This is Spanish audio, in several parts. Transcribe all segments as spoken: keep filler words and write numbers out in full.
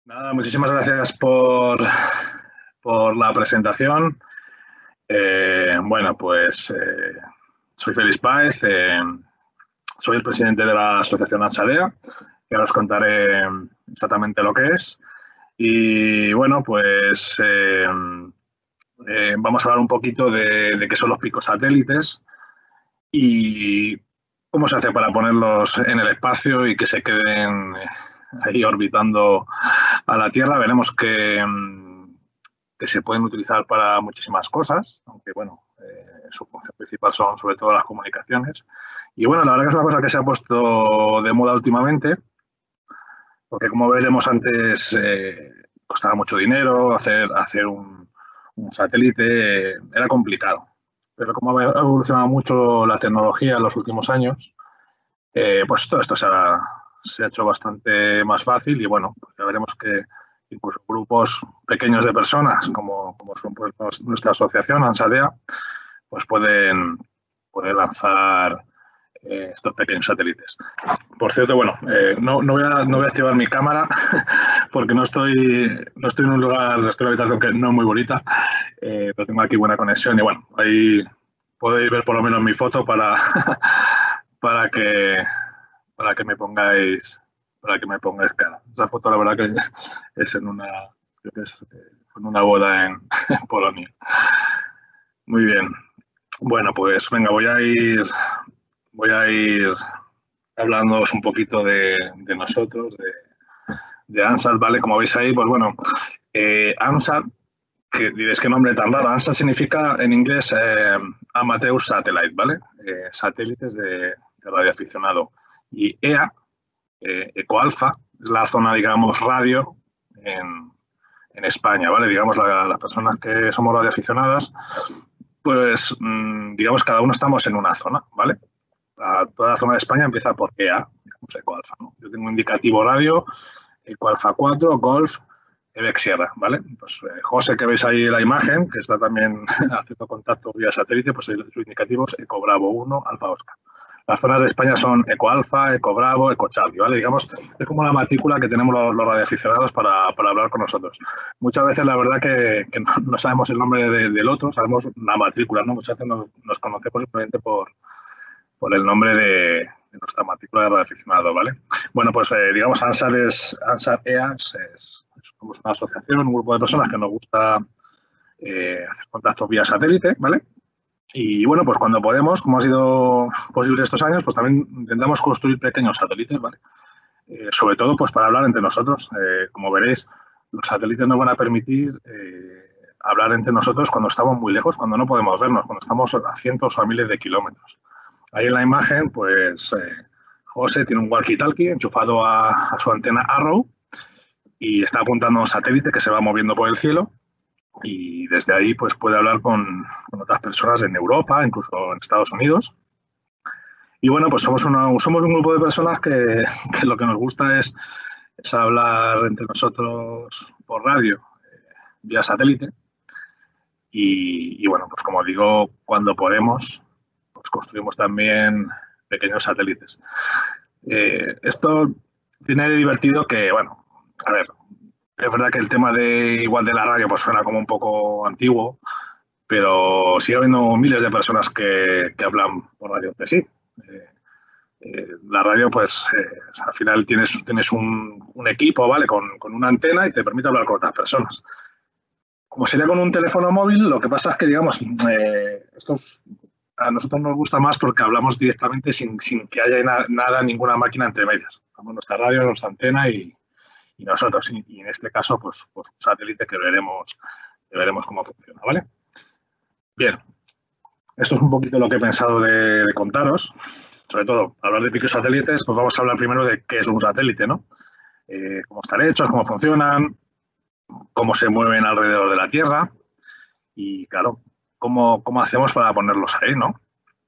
Nada, muchísimas gracias por, por la presentación. Eh, bueno, pues eh, soy Félix Páez, eh, soy el presidente de la asociación Ansadea, que ahora os contaré exactamente lo que es. Y bueno, pues eh, eh, vamos a hablar un poquito de, de qué son los picosatélites y cómo se hace para ponerlos en el espacio y que se queden ahí orbitando a la Tierra. Veremos que, que se pueden utilizar para muchísimas cosas, aunque bueno, eh, su función principal son sobre todo las comunicaciones. Y bueno, la verdad que es una cosa que se ha puesto de moda últimamente, porque como veremos antes, eh, costaba mucho dinero hacer, hacer un, un satélite, eh, era complicado. Pero como ha evolucionado mucho la tecnología en los últimos años, eh, pues todo esto se ha, se ha hecho bastante más fácil y bueno, pues ya veremos que incluso grupos pequeños de personas, como, como son pues, nuestra asociación, Ansadea, pues pueden, pueden lanzar eh, estos pequeños satélites. Por cierto, bueno, eh, no, no, voy a, no voy a activar mi cámara porque no estoy, no estoy en un lugar, estoy en una habitación que no es muy bonita, eh, pero tengo aquí buena conexión y bueno, ahí podéis ver por lo menos mi foto para, para, que, para que me pongáis para que me pongáis cara. Esa foto la verdad que es en una, creo que es en una boda en, en Polonia. Muy bien. Bueno, pues venga, voy a ir voy a ir hablándoos un poquito de, de nosotros, de, de ANSAT, ¿vale? Como veis ahí, pues bueno, eh, ANSAT, que diréis qué nombre tan raro. ANSAT significa en inglés eh, Amateur Satellite, ¿vale? Eh, satélites de, de radioaficionado. Y E A, eh, Ecoalfa, es la zona, digamos, radio en, en España, ¿vale? Digamos, la, las personas que somos radioaficionadas, pues, mmm, digamos, cada uno estamos en una zona, ¿vale? La, toda la zona de España empieza por E A, digamos, Ecoalfa, ¿no? Yo tengo un indicativo radio, Ecoalfa cuatro, Golf, Ebec Sierra, ¿vale? Pues eh, José, que veis ahí la imagen, que está también haciendo contacto vía satélite, pues su indicativo es Eco Bravo uno, Alfa Oscar. Las zonas de España son Eco Alfa, Eco Bravo, Eco Charlie, ¿vale? Digamos, es como la matrícula que tenemos los, los radioaficionados para, para hablar con nosotros. Muchas veces la verdad que, que no, no sabemos el nombre de, del otro, sabemos la matrícula, ¿no? Muchas veces nos, nos conocemos simplemente por, por el nombre de, de nuestra matrícula de radioaficionado, ¿vale? Bueno, pues eh, digamos, ANSAT es, ANSAT E A es, es, somos una asociación, un grupo de personas que nos gusta eh, hacer contactos vía satélite, ¿vale? Y bueno, pues cuando podemos, como ha sido posible estos años, pues también intentamos construir pequeños satélites, ¿vale? Eh, sobre todo, pues para hablar entre nosotros. Eh, como veréis, los satélites nos van a permitir eh, hablar entre nosotros cuando estamos muy lejos, cuando no podemos vernos, cuando estamos a cientos o a miles de kilómetros. Ahí en la imagen, pues eh, José tiene un walkie-talkie enchufado a, a su antena Arrow y está apuntando a un satélite que se va moviendo por el cielo. Y desde ahí pues puede hablar con, con otras personas en Europa, incluso en Estados Unidos. Y bueno, pues somos, una, somos un grupo de personas que, que lo que nos gusta es, es hablar entre nosotros por radio, eh, vía satélite. Y, y bueno, pues como digo, cuando podemos, pues construimos también pequeños satélites. Eh, esto tiene de divertido que, bueno, a ver, es verdad que el tema de igual de la radio pues suena como un poco antiguo, pero sigue habiendo miles de personas que, que hablan por radio entre sí. Eh, eh, la radio, pues, eh, al final tienes, tienes un, un equipo, ¿vale? Con, con una antena y te permite hablar con otras personas. Como sería con un teléfono móvil, lo que pasa es que, digamos, eh, estos, a nosotros nos gusta más porque hablamos directamente sin, sin que haya na, nada, ninguna máquina entre medias. Tenemos nuestra radio, nuestra antena y, y nosotros. Y, y en este caso, pues, pues un satélite que veremos, que veremos cómo funciona, ¿vale? Bien, esto es un poquito lo que he pensado de, de contaros. Sobre todo, hablar de picosatélites, pues vamos a hablar primero de qué es un satélite, ¿no? Eh, cómo están hechos, cómo funcionan, cómo se mueven alrededor de la Tierra y, claro, cómo, cómo hacemos para ponerlos ahí, ¿no?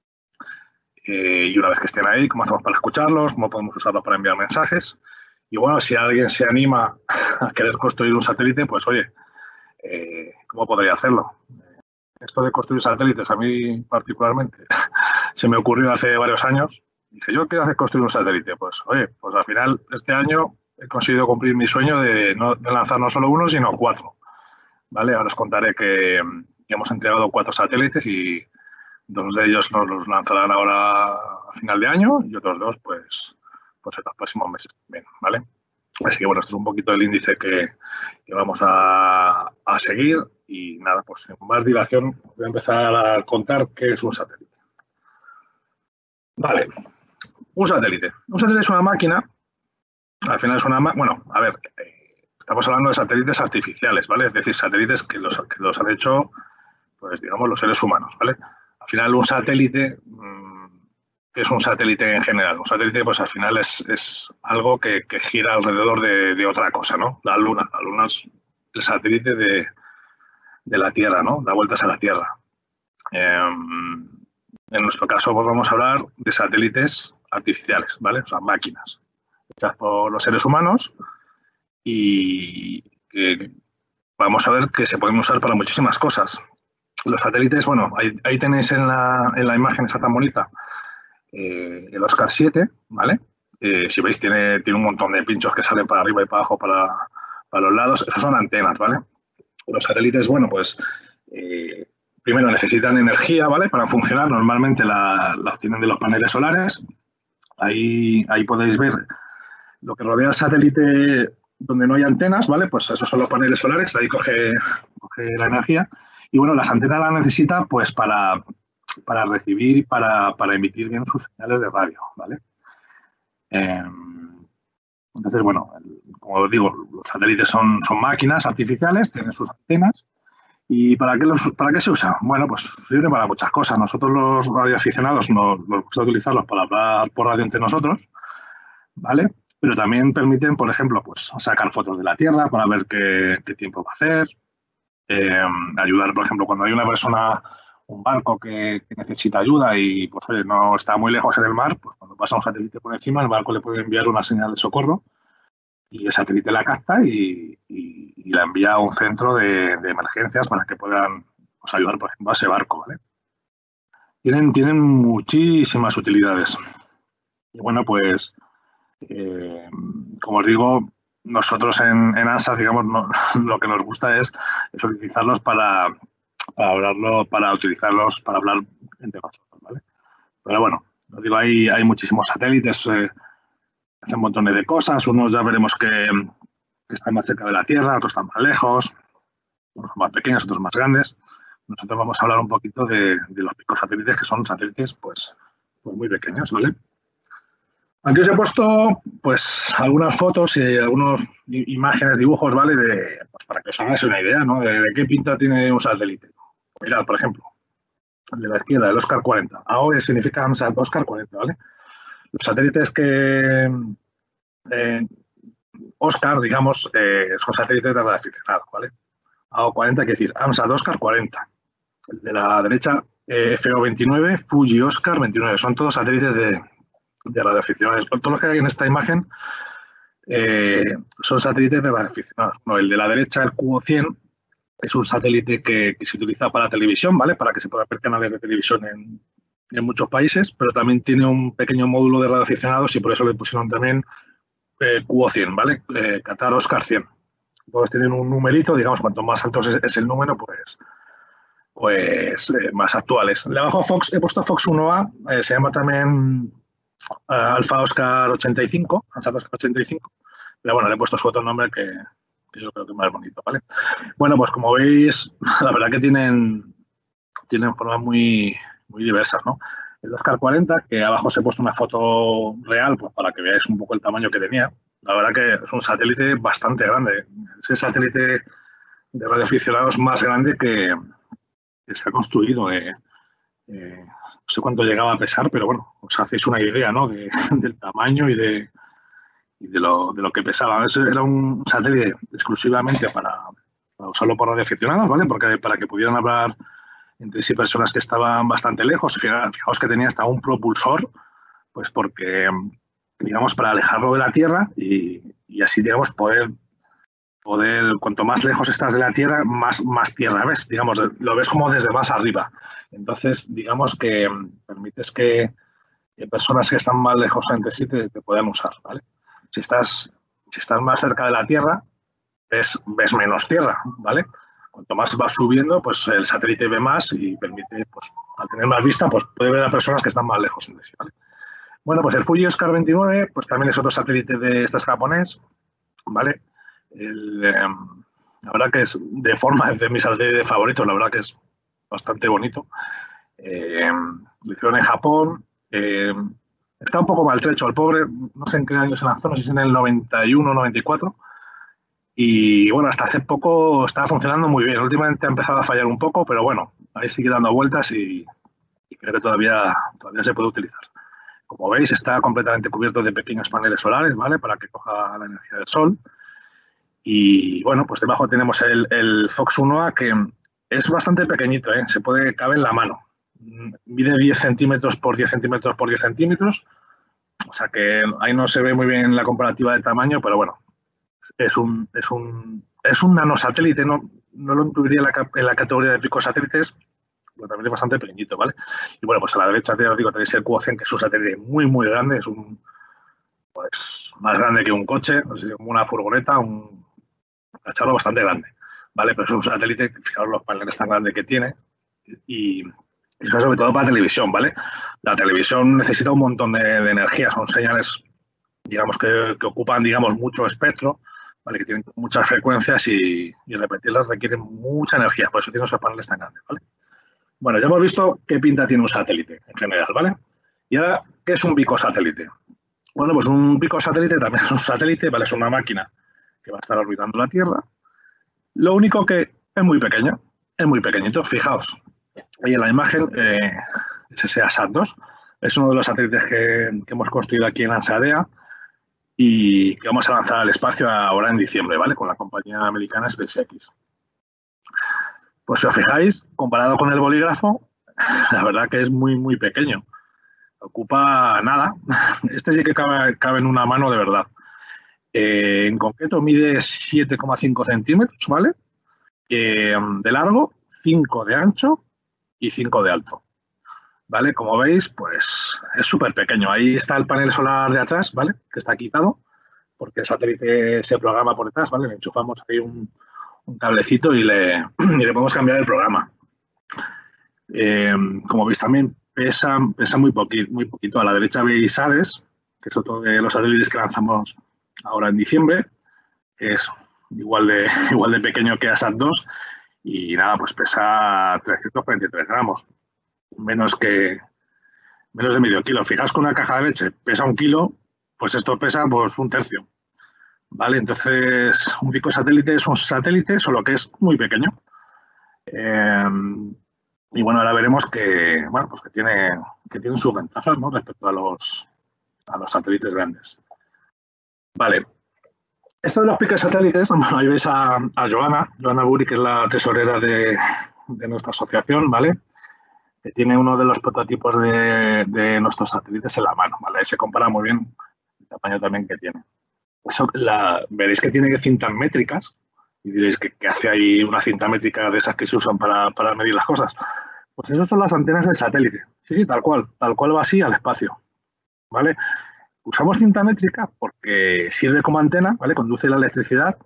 Eh, y una vez que estén ahí, cómo hacemos para escucharlos, cómo podemos usarlos para enviar mensajes. Y bueno, si alguien se anima a querer construir un satélite, pues oye, eh, ¿cómo podría hacerlo? Esto de construir satélites, a mí particularmente, se me ocurrió hace varios años. Dije, yo quiero hacer construir un satélite. Pues, oye, pues al final, este año he conseguido cumplir mi sueño de, no, de lanzar no solo uno, sino cuatro. ¿Vale? Ahora os contaré que, que hemos entregado cuatro satélites y dos de ellos nos los lanzarán ahora a final de año y otros dos, pues, pues en los próximos meses también, ¿vale? Así que, bueno, esto es un poquito el índice que, que vamos a, a seguir y nada, pues sin más dilación voy a empezar a contar qué es un satélite. Vale, un satélite. Un satélite es una máquina, al final es una máquina, bueno, a ver, eh, estamos hablando de satélites artificiales, ¿vale? Es decir, satélites que los, que los han hecho, pues digamos, los seres humanos, ¿vale? Al final un satélite... Mmm, ¿qué es un satélite en general? Un satélite, pues al final es, es algo que, que gira alrededor de, de otra cosa, ¿no? La Luna. La Luna es el satélite de, de la Tierra, ¿no? Da vueltas a la Tierra. Eh, en nuestro caso, pues vamos a hablar de satélites artificiales, ¿vale? O sea, máquinas hechas por los seres humanos y que vamos a ver que se pueden usar para muchísimas cosas. Los satélites, bueno, ahí, ahí tenéis en la, en la imagen esa tan bonita, Eh, el Oscar siete, ¿vale? Eh, si veis, tiene, tiene un montón de pinchos que salen para arriba y para abajo, para, para los lados. Esos son antenas, ¿vale? Los satélites, bueno, pues eh, primero necesitan energía, ¿vale? Para funcionar. Normalmente la, la obtienen de los paneles solares. Ahí, ahí podéis ver lo que rodea el satélite donde no hay antenas, ¿vale? Pues esos son los paneles solares, ahí coge, coge la energía. Y bueno, las antenas las necesita pues para... para recibir y para, para emitir bien sus señales de radio, ¿vale? Eh, entonces, bueno, como os digo, los satélites son, son máquinas artificiales, tienen sus antenas. ¿Y para qué, los, para qué se usa? Bueno, pues sirve para muchas cosas. Nosotros los radioaficionados nos, nos gusta utilizarlos para hablar por radio entre nosotros, ¿vale? Pero también permiten, por ejemplo, pues sacar fotos de la Tierra para ver qué, qué tiempo va a hacer, eh, ayudar, por ejemplo, cuando hay una persona... un barco que, que necesita ayuda y pues oye, no está muy lejos en el mar, pues cuando pasa un satélite por encima, el barco le puede enviar una señal de socorro y el satélite la capta y, y, y la envía a un centro de, de emergencias para que puedan pues, ayudar, por ejemplo, a ese barco, ¿vale? Tienen, tienen muchísimas utilidades. Y bueno, pues, eh, como os digo, nosotros en, en ANSA, digamos, no, lo que nos gusta es, es utilizarlos para... para hablarlo, para utilizarlos, para hablar entre nosotros, ¿vale? Pero bueno, os digo, hay, hay muchísimos satélites, eh, hacen montones de cosas, unos ya veremos que, que están más cerca de la Tierra, otros están más lejos, unos más pequeños, otros más grandes. Nosotros vamos a hablar un poquito de, de los picosatélites, que son satélites, pues, pues muy pequeños, ¿vale? Aquí os he puesto, pues, algunas fotos y algunas imágenes, dibujos, ¿vale? De, pues, para que os hagáis una idea, ¿no? De, de qué pinta tiene un satélite. Mirad, por ejemplo, el de la izquierda, el Oscar cuarenta. A O E significa Oscar cuarenta, ¿vale? Los satélites que... Eh, Oscar, digamos, eh, son satélites de radioaficionados, ¿vale? A O cuarenta quiere decir AMSAT Oscar cuarenta. El de la derecha, eh, F O veintinueve, Fuji Oscar veintinueve. Son todos satélites de, de radioaficionados. Todos los que hay en esta imagen eh, son satélites de radioaficionados. No, el de la derecha, el Q O cien, es un satélite que, que se utiliza para televisión, ¿vale? Para que se puedan ver canales de televisión en, en muchos países, pero también tiene un pequeño módulo de radioaficionados y por eso le pusieron también eh, Q O cien, ¿vale? Eh, Qatar Oscar cien. Todos tienen un numerito, digamos, cuanto más alto es, es el número, pues, pues eh, más actuales. De abajo Fox, he puesto Fox uno A, eh, se llama también uh, Alfa Oscar ochenta y cinco, Alfa Oscar ochenta y cinco, pero bueno, le he puesto su otro nombre que, que yo creo que es más bonito, ¿vale? Bueno, pues como veis, la verdad que tienen, tienen formas muy, muy diversas, ¿no? El Oscar cuarenta, que abajo os he puesto una foto real, pues para que veáis un poco el tamaño que tenía. La verdad que es un satélite bastante grande. Es el satélite de radioaficionados más grande que, que se ha construido. Eh, eh, no sé cuánto llegaba a pesar, pero bueno, os hacéis una idea, ¿no? De, del tamaño y de, y de, lo, de lo que pesaba. Ese era un satélite exclusivamente para, para usarlo por radioaficionados, ¿vale? Porque para que pudieran hablar entre sí personas que estaban bastante lejos. Fijaos que tenía hasta un propulsor, pues porque, digamos, para alejarlo de la Tierra y, y así, digamos, poder, poder, cuanto más lejos estás de la Tierra, más, más Tierra ves, digamos, lo ves como desde más arriba. Entonces, digamos que permites que personas que están más lejos entre sí te, te puedan usar, ¿vale? Si estás Si estás más cerca de la Tierra, ves, ves menos Tierra, ¿vale? Cuanto más vas subiendo, pues el satélite ve más y permite, pues, al tener más vista, pues puede ver a personas que están más lejos entre sí, ¿vale? Bueno, pues el Fuji Oscar veintinueve, pues también es otro satélite de este es japonés, ¿vale? El, eh, la verdad que es de forma de mis satélites favoritos, la verdad que es bastante bonito. Eh, lo hicieron en Japón. Eh, está un poco maltrecho el pobre, no sé en qué año se lanzó, no sé si en el noventa y uno o noventa y cuatro. Y bueno, hasta hace poco estaba funcionando muy bien. Últimamente ha empezado a fallar un poco, pero bueno, ahí sigue dando vueltas y, y creo que todavía, todavía se puede utilizar. Como veis, está completamente cubierto de pequeños paneles solares, ¿vale? Para que coja la energía del sol. Y bueno, pues debajo tenemos el, el Fox uno A, que es bastante pequeñito, ¿eh? Se puede caber en la mano. Mide diez centímetros por diez centímetros por diez centímetros. O sea que ahí no se ve muy bien la comparativa de tamaño, pero bueno, es un, es un, es un nanosatélite, no, no lo incluiría en la, en la categoría de picosatélites, pero también es bastante pequeñito, ¿vale? Y bueno, pues a la derecha te os digo, tenéis el Q O C E N, que es un satélite muy, muy grande, es un, pues, más grande que un coche, no sé, como una furgoneta, un cacharro bastante grande, ¿vale? Pero es un satélite, fijaros los paneles tan grandes que tiene, y es sobre todo para televisión, ¿vale? La televisión necesita un montón de, de energía, son señales, digamos, que, que ocupan, digamos, mucho espectro, ¿vale? Que tienen muchas frecuencias y, y repetirlas requiere mucha energía, por eso tienen esos paneles tan grandes, ¿vale? Bueno, ya hemos visto qué pinta tiene un satélite en general, ¿vale? Y ahora, ¿qué es un picosatélite? Bueno, pues un picosatélite también es un satélite, ¿vale? Es una máquina que va a estar orbitando la Tierra. Lo único que es muy pequeño, es muy pequeñito. Fijaos, ahí en la imagen, eh, es ese A S A T dos. Es uno de los satélites que, que hemos construido aquí en Lansadea y que vamos a lanzar al espacio ahora en diciembre, ¿vale? Con la compañía americana SpaceX. Pues si os fijáis, comparado con el bolígrafo, la verdad que es muy, muy pequeño. Ocupa nada. Este sí que cabe, cabe en una mano de verdad. Eh, en concreto mide siete coma cinco centímetros, ¿vale? Eh, de largo, cinco de ancho y cinco de alto. ¿Vale? Como veis, pues es súper pequeño. Ahí está el panel solar de atrás, ¿vale? Que está quitado, porque el satélite se programa por detrás, ¿vale? Le enchufamos ahí un, un cablecito y le, y le podemos cambiar el programa. Eh, como veis también pesa, pesa muy, poquito, muy poquito. A la derecha veis Hades, que es otro de los satélites que lanzamos ahora en diciembre, que es igual de, igual de pequeño que A S A T dos y nada, pues pesa trescientos cuarenta y tres gramos, menos que menos de medio kilo. Fijaos que una caja de leche pesa un kilo, pues esto pesa pues un tercio. ¿Vale? Entonces, un picosatélite es un satélite, solo que es muy pequeño. Eh, y bueno, ahora veremos que, bueno, pues que tiene, que tiene sus ventajas, ¿no? Respecto a los, a los satélites grandes. Vale. Esto de los picosatélites, ahí veis a, a Joana, Joana Buri, que es la tesorera de, de nuestra asociación, ¿vale? Que tiene uno de los prototipos de, de nuestros satélites en la mano, ¿vale? Ahí se compara muy bien el tamaño también que tiene. Eso, la, veréis que tiene cintas métricas y diréis que, que hace ahí una cinta métrica de esas que se usan para, para medir las cosas. Pues esas son las antenas del satélite. Sí, sí, tal cual. Tal cual va así al espacio, ¿vale? Usamos cinta métrica porque sirve como antena, ¿vale? Conduce la electricidad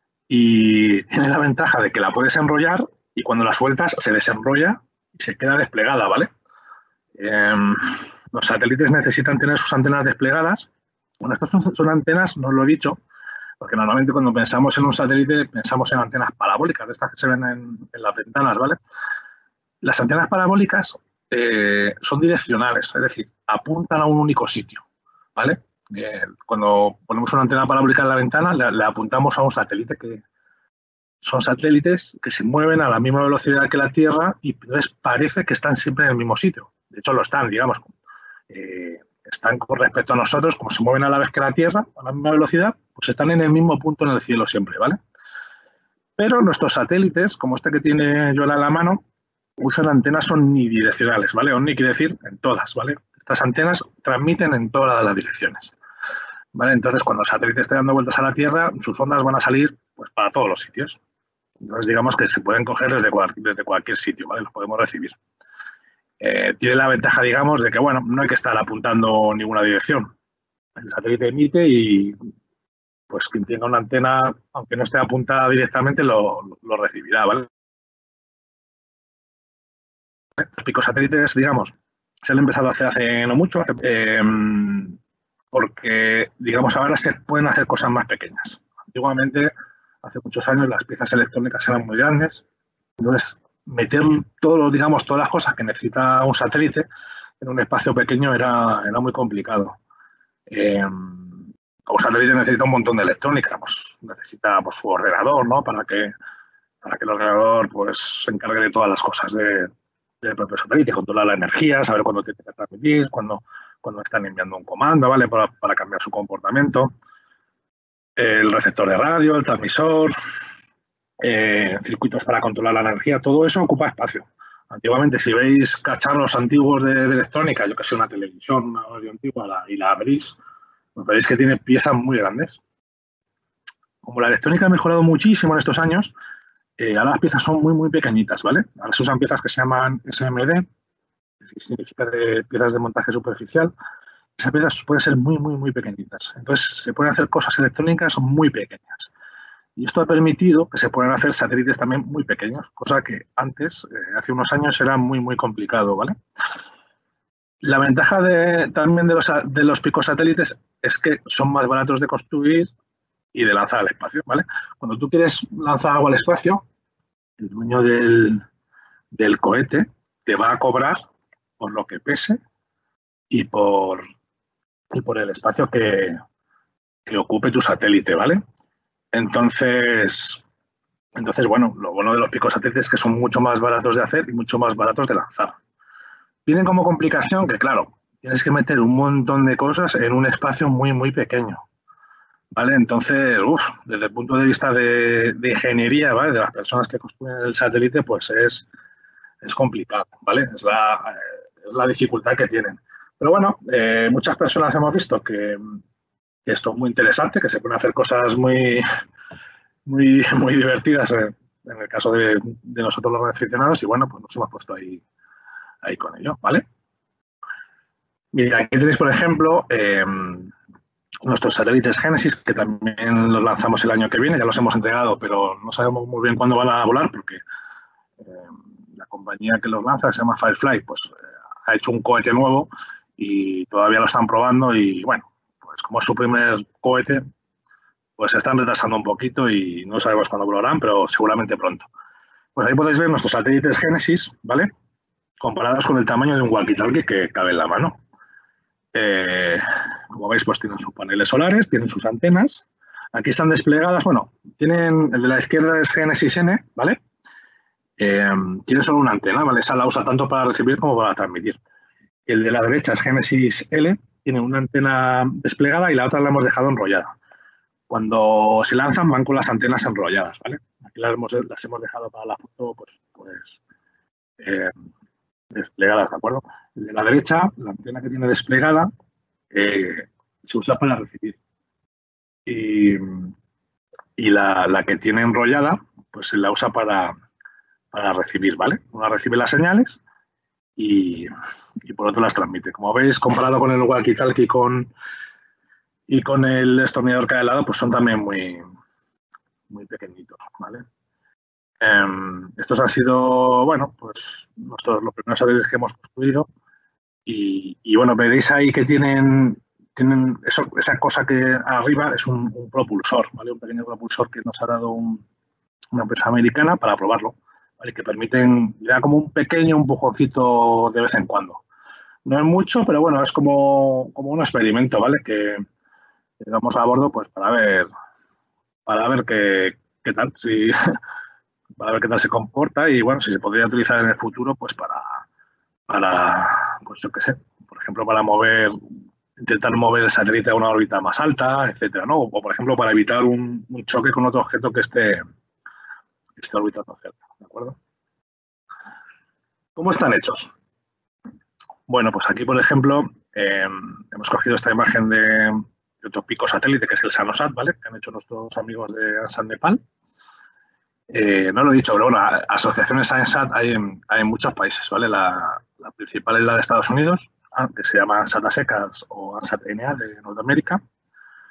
y tiene la ventaja de que la puedes enrollar y cuando la sueltas se desenrolla y se queda desplegada, ¿vale? Eh, los satélites necesitan tener sus antenas desplegadas. Bueno, estas son, son antenas, no os lo he dicho, porque normalmente cuando pensamos en un satélite pensamos en antenas parabólicas, de estas que se ven en, en las ventanas, ¿vale? Las antenas parabólicas eh, son direccionales, es decir, apuntan a un único sitio, ¿vale? Eh, cuando ponemos una antena parabólica en la ventana, le, le apuntamos a un satélite que son satélites que se mueven a la misma velocidad que la Tierra y entonces parece que están siempre en el mismo sitio. De hecho, lo están, digamos. Eh, están con respecto a nosotros, como se mueven a la vez que la Tierra, a la misma velocidad, pues están en el mismo punto en el cielo siempre, ¿vale? Pero nuestros satélites, como este que tiene Yola en la mano, usan antenas omnidireccionales, ¿vale? Omni quiere decir en todas, ¿vale? Estas antenas transmiten en todas las direcciones, ¿vale? Entonces, cuando el satélite esté dando vueltas a la Tierra, sus ondas van a salir pues, para todos los sitios. Entonces, digamos que se pueden coger desde, cual, desde cualquier sitio, ¿vale? Los podemos recibir. Eh, tiene la ventaja, digamos, de que, bueno, no hay que estar apuntando ninguna dirección. El satélite emite y pues quien tenga una antena, aunque no esté apuntada directamente, lo, lo recibirá, ¿vale? Los picosatélites, digamos, se han empezado a hacer hace no mucho, hace, eh, porque, digamos, ahora se pueden hacer cosas más pequeñas. Antiguamente, hace muchos años, las piezas electrónicas eran muy grandes, entonces meter todo, digamos, todas las cosas que necesita un satélite en un espacio pequeño era, era muy complicado. Eh, un satélite necesita un montón de electrónica, pues necesita pues, su ordenador, ¿no? Para que, para que el ordenador pues, se encargue de todas las cosas de, del propio satélite, controlar la energía, saber cuándo tiene que transmitir, cuándo, cuándo están enviando un comando, ¿vale? Para, para cambiar su comportamiento. El receptor de radio, el transmisor, eh, circuitos para controlar la energía, todo eso ocupa espacio. Antiguamente, si veis cacharros antiguos de, de electrónica, yo que sé, una televisión, una radio antigua, la, y la abrís, pues veréis que tiene piezas muy grandes. Como la electrónica ha mejorado muchísimo en estos años, eh, ahora las piezas son muy, muy pequeñitas, ¿vale? Ahora se usan piezas que se llaman S M D, que significa de piezas de montaje superficial. Esas piezas pueden ser muy, muy, muy pequeñitas. Entonces, se pueden hacer cosas electrónicas muy pequeñas. Y esto ha permitido que se puedan hacer satélites también muy pequeños, cosa que antes, eh, hace unos años, era muy, muy complicado, ¿vale? La ventaja de, también de los, de los picosatélites es que son más baratos de construir y de lanzar al espacio, ¿vale? Cuando tú quieres lanzar algo al espacio, el dueño del, del cohete te va a cobrar por lo que pese y por, y por el espacio que, que ocupe tu satélite, ¿vale? Entonces, entonces, bueno, lo bueno de los picosatélites es que son mucho más baratos de hacer y mucho más baratos de lanzar. Tienen como complicación que, claro, tienes que meter un montón de cosas en un espacio muy, muy pequeño. ¿Vale? Entonces, uf, desde el punto de vista de, de ingeniería, ¿vale? De las personas que construyen el satélite, pues es, es complicado, ¿vale? Es la, es la dificultad que tienen. Pero bueno, eh, muchas personas hemos visto que, que esto es muy interesante, que se pueden hacer cosas muy, muy, muy divertidas en, en el caso de, de nosotros los aficionados y bueno, pues nos hemos puesto ahí, ahí con ello, ¿vale? Mira, aquí tenéis, por ejemplo, eh, nuestros satélites Génesis, que también los lanzamos el año que viene, ya los hemos entregado, pero no sabemos muy bien cuándo van a volar, porque eh, la compañía que los lanza, se llama Firefly, pues eh, ha hecho un cohete nuevo y todavía lo están probando y bueno, pues como es su primer cohete, pues se están retrasando un poquito y no sabemos cuándo volarán, pero seguramente pronto. Pues ahí podéis ver nuestros satélites Génesis, ¿vale? Comparados con el tamaño de un walkie-talkie que cabe en la mano. Eh, como veis, pues tienen sus paneles solares, tienen sus antenas. Aquí están desplegadas, bueno, tienen, el de la izquierda es Génesis N, ¿vale? Eh, tiene solo una antena, ¿vale? Esa la usa tanto para recibir como para transmitir. El de la derecha es Génesis L, tiene una antena desplegada y la otra la hemos dejado enrollada. Cuando se lanzan van con las antenas enrolladas, ¿vale? Aquí las hemos, las hemos dejado para la foto, pues, pues eh, desplegadas, ¿de acuerdo? El de la derecha, la antena que tiene desplegada, eh, se usa para recibir. Y, y la, la que tiene enrollada, pues se la usa para, para recibir, ¿vale? Una recibe las señales y, y por otro las transmite. Como veis, comparado con el walkie-talkie con, y con el destornillador que hay al lado, pues son también muy, muy pequeñitos, ¿vale? Eh, estos han sido, bueno, pues nuestros, los primeros satélites que hemos construido y, y, bueno, veréis ahí que tienen, tienen eso, esa cosa que arriba es un, un propulsor, ¿vale? Un pequeño propulsor que nos ha dado un, una empresa americana para probarlo, ¿vale? Que permiten, le da como un pequeño empujoncito de vez en cuando. No es mucho, pero bueno, es como, como un experimento, ¿vale? Que, que vamos a bordo pues para ver, para ver qué, qué tal, si... para ver qué tal se comporta y, bueno, si se podría utilizar en el futuro, pues para, para pues yo qué sé, por ejemplo, para mover, intentar mover el satélite a una órbita más alta, etcétera, ¿no? O, por ejemplo, para evitar un, un choque con otro objeto que esté, que esté orbitando cerca, ¿de acuerdo? ¿Cómo están hechos? Bueno, pues aquí, por ejemplo, eh, hemos cogido esta imagen de, de otro pico satélite, que es el Sanosat, ¿vale? Que han hecho nuestros amigos de Ansan Nepal. Eh, no lo he dicho, pero bueno, asociaciones ANSAT hay en, hay en muchos países, ¿vale? La, la principal es la de Estados Unidos, que se llama ANSAT ASECAS o ANSAT N A de Norteamérica.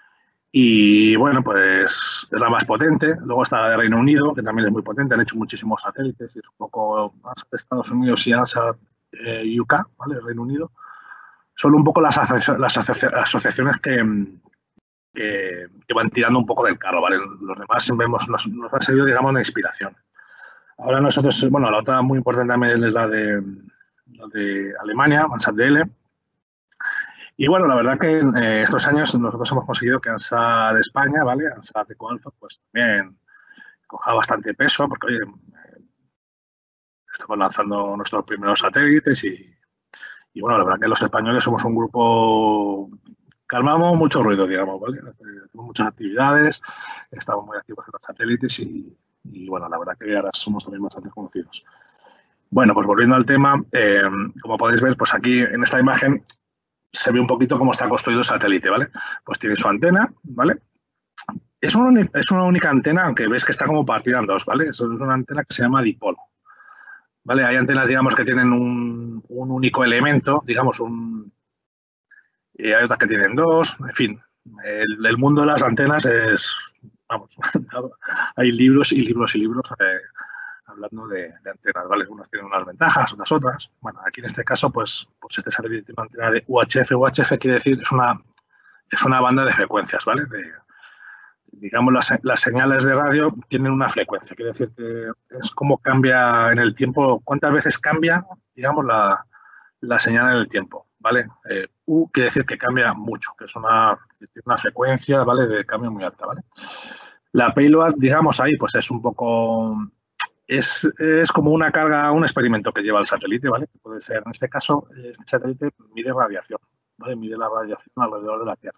Y bueno, pues es la más potente. Luego está la de Reino Unido, que también es muy potente. Han hecho muchísimos satélites y es un poco más de Estados Unidos y ANSA eh, U K, ¿vale? Reino Unido. Son un poco las, asoci las asoci asociaciones que, que, que, van tirando un poco del carro, ¿vale? Los demás vemos, nos, nos ha servido, digamos, una inspiración. Ahora nosotros, bueno, la otra muy importante también es la de, la de Alemania, ANSAT-D L. Y bueno, la verdad que en eh, estos años nosotros hemos conseguido que ANSAT de España, ¿vale? ANSAT Ecoalfa, pues también coja bastante peso, porque oye, eh, estamos lanzando nuestros primeros satélites y, y bueno, la verdad que los españoles somos un grupo que armamos mucho ruido, digamos, ¿vale? Tenemos muchas actividades, estamos muy activos en los satélites y, y bueno, la verdad que ahora somos también bastante conocidos. Bueno, pues volviendo al tema, eh, como podéis ver, pues aquí en esta imagen se ve un poquito cómo está construido el satélite, ¿vale? Pues tiene su antena, ¿vale? Es una, es una única antena, aunque ves que está como partida en dos, ¿vale? Es una antena que se llama dipolo, ¿vale? Hay antenas, digamos, que tienen un, un único elemento, digamos, un... Y hay otras que tienen dos, en fin. El, el mundo de las antenas es, vamos, hay libros y libros y libros eh, hablando de, de antenas, ¿vale? Unas tienen unas ventajas, otras otras. Bueno, aquí en este caso, pues, pues este satélite tiene una antena de U H F. U H F quiere decir, es una, es una banda de frecuencias, ¿vale? De, digamos, las, las señales de radio tienen una frecuencia, quiere decir que es como cambia en el tiempo, cuántas veces cambia, digamos, la, la señal en el tiempo, ¿vale? Eh, U quiere decir que cambia mucho, que es una, tiene una frecuencia, ¿vale?, de cambio muy alta, ¿vale? La payload, digamos, ahí, pues es un poco, es, es como una carga, un experimento que lleva el satélite, ¿vale? Puede ser, en este caso, este satélite mide radiación, ¿vale? Mide la radiación alrededor de la Tierra.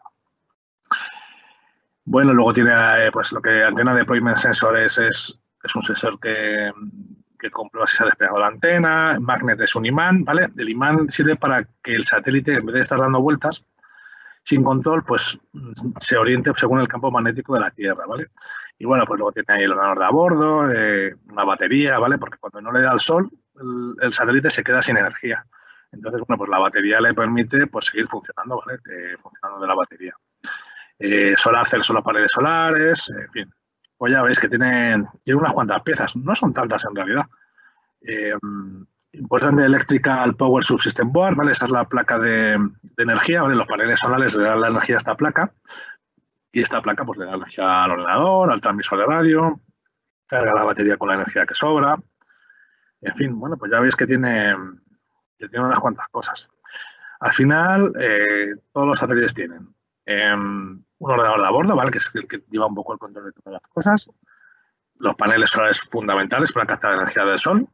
Bueno, luego tiene eh, pues lo que Antenna Deployment Sensor es, es, es un sensor que, que comprueba si se ha despegado la antena. Magnet es un imán, ¿vale? El imán sirve para que el satélite, en vez de estar dando vueltas sin control, pues se oriente según el campo magnético de la Tierra, ¿vale? Y bueno, pues luego tiene ahí el ordenador de a bordo, eh, una batería, ¿vale? Porque cuando no le da el sol, el, el satélite se queda sin energía. Entonces, bueno, pues la batería le permite pues seguir funcionando, ¿vale? Eh, funcionando de la batería. Eh, solar cells son los paneles solares, en fin. Pues ya veis que tienen, tienen unas cuantas piezas, no son tantas en realidad. Eh, importante Electrical Power Subsystem Board, ¿vale? Esa es la placa de, de energía, ¿vale? Los paneles solares le dan la energía a esta placa y esta placa pues le da energía al ordenador, al transmisor de radio, carga la batería con la energía que sobra. En fin, bueno, pues ya veis que tiene, que tiene unas cuantas cosas. Al final, eh, todos los satélites tienen eh, un ordenador de a bordo, ¿vale? Que es el que lleva un poco el control de todas las cosas. Los paneles solares fundamentales para captar la energía del sol.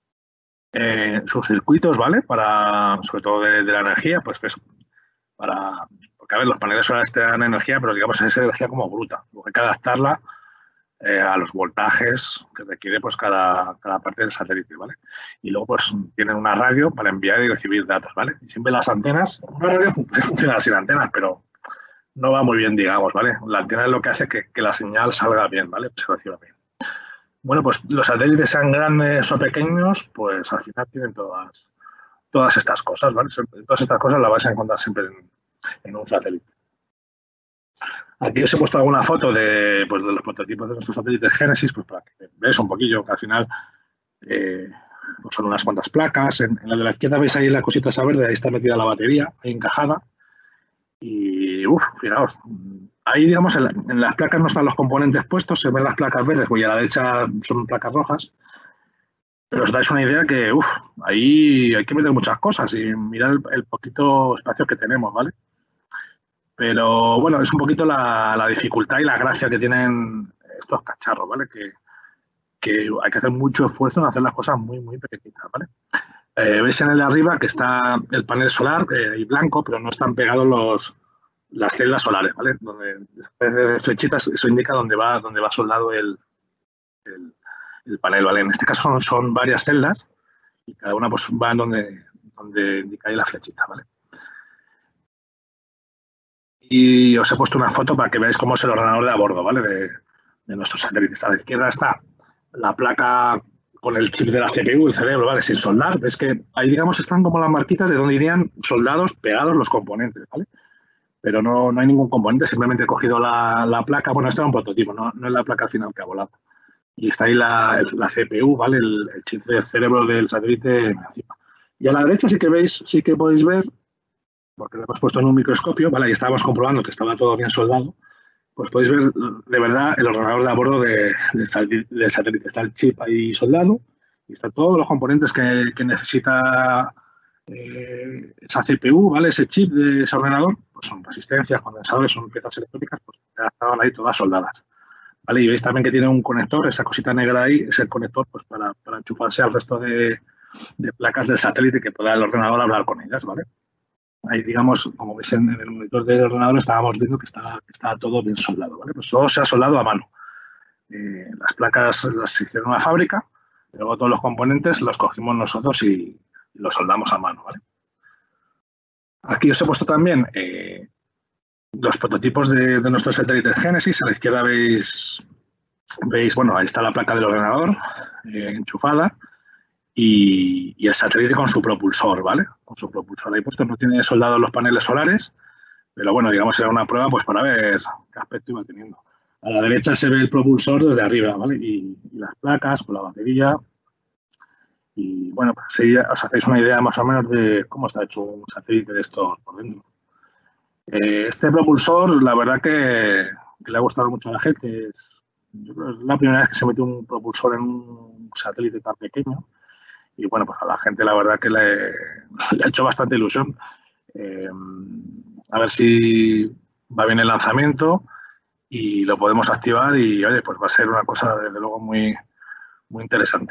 Eh, sus circuitos, ¿vale? Para, sobre todo de, de la energía, pues, pues para... Porque, a ver, los paneles solares te dan energía, pero digamos es energía como bruta. Luego hay que adaptarla eh, a los voltajes que requiere pues cada, cada parte del satélite, ¿vale? Y luego pues tienen una radio para enviar y recibir datos, ¿vale? Y siempre las antenas, una radio puede funcionar sin antenas, pero no va muy bien, digamos, ¿vale? La antena es lo que hace que, que la señal salga bien, ¿vale? Se reciba bien. Bueno, pues los satélites sean grandes o pequeños, pues al final tienen todas, todas estas cosas, ¿vale? Todas estas cosas las vais a encontrar siempre en, en un satélite. Aquí os he puesto alguna foto de, pues, de los prototipos de nuestros satélites Génesis, pues para que veáis un poquillo que al final eh, pues son unas cuantas placas. En, en la de la izquierda veis ahí la cosita esa verde, ahí está metida la batería, ahí encajada. Y, uff, fijaos, ahí, digamos, en, la, en las placas no están los componentes puestos, se ven las placas verdes, pues a la derecha son placas rojas. Pero os dais una idea que, uff, ahí hay que meter muchas cosas y mirad el, el poquito espacio que tenemos, ¿vale? Pero, bueno, es un poquito la, la dificultad y la gracia que tienen estos cacharros, ¿vale? Que, que hay que hacer mucho esfuerzo en hacer las cosas muy, muy pequeñitas, ¿vale? Eh, veis en el de arriba que está el panel solar eh, y blanco, pero no están pegados los, las celdas solares, ¿vale? Donde flechitas, eso indica dónde va, dónde va soldado el, el, el panel, ¿vale? En este caso son, son varias celdas y cada una pues va donde, donde indica ahí la flechita, ¿vale? Y os he puesto una foto para que veáis cómo es el ordenador de a bordo, ¿vale? De, de nuestros satélites. A la izquierda está la placa con el chip de la C P U, el cerebro, ¿vale? Sin soldar. Ves que ahí, digamos, están como las marquitas de donde irían soldados pegados los componentes, ¿vale? pero no, no hay ningún componente, simplemente he cogido la, la placa, bueno, esto era un prototipo, no, no es la placa al final que ha volado. Y está ahí la, la C P U, ¿vale? El, el chip de cerebro del satélite encima. Y a la derecha sí que veis, sí que podéis ver, porque lo hemos puesto en un microscopio, ¿vale? Y estábamos comprobando que estaba todo bien soldado, pues podéis ver de verdad el ordenador de a bordo de, de, del satélite. Está el chip ahí soldado y están todos los componentes que, que necesita Eh, esa C P U, ¿vale? Ese chip de ese ordenador, pues son resistencias, condensadores, son piezas electrónicas, pues estaban ahí todas soldadas, ¿vale? Y veis también que tiene un conector, esa cosita negra ahí, es el conector pues para, para enchufarse al resto de, de placas del satélite que pueda el ordenador hablar con ellas, ¿vale? Ahí, digamos, como veis en, en el monitor del ordenador, estábamos viendo que está, que está todo bien soldado, ¿vale? Pues todo se ha soldado a mano. Eh, las placas las hicieron en la fábrica, luego todos los componentes los cogimos nosotros y lo soldamos a mano, ¿vale? Aquí os he puesto también eh, los prototipos de, de nuestros satélites Génesis. A la izquierda veis, veis, bueno, ahí está la placa del ordenador eh, enchufada y, y el satélite con su propulsor, ¿vale? Con su propulsor ahí puesto. No tiene soldados los paneles solares, pero bueno, digamos, era una prueba pues para ver qué aspecto iba teniendo. A la derecha se ve el propulsor desde arriba, ¿vale? Y, y las placas con la batería. Y bueno, pues así os hacéis una idea más o menos de cómo está hecho un satélite de estos por dentro. Eh, este propulsor, la verdad que, que le ha gustado mucho a la gente. Es, yo creo que es la primera vez que se mete un propulsor en un satélite tan pequeño. Y bueno, pues a la gente la verdad que le, le ha hecho bastante ilusión. Eh, a ver si va bien el lanzamiento y lo podemos activar y, oye, pues va a ser una cosa, desde luego, muy, muy interesante.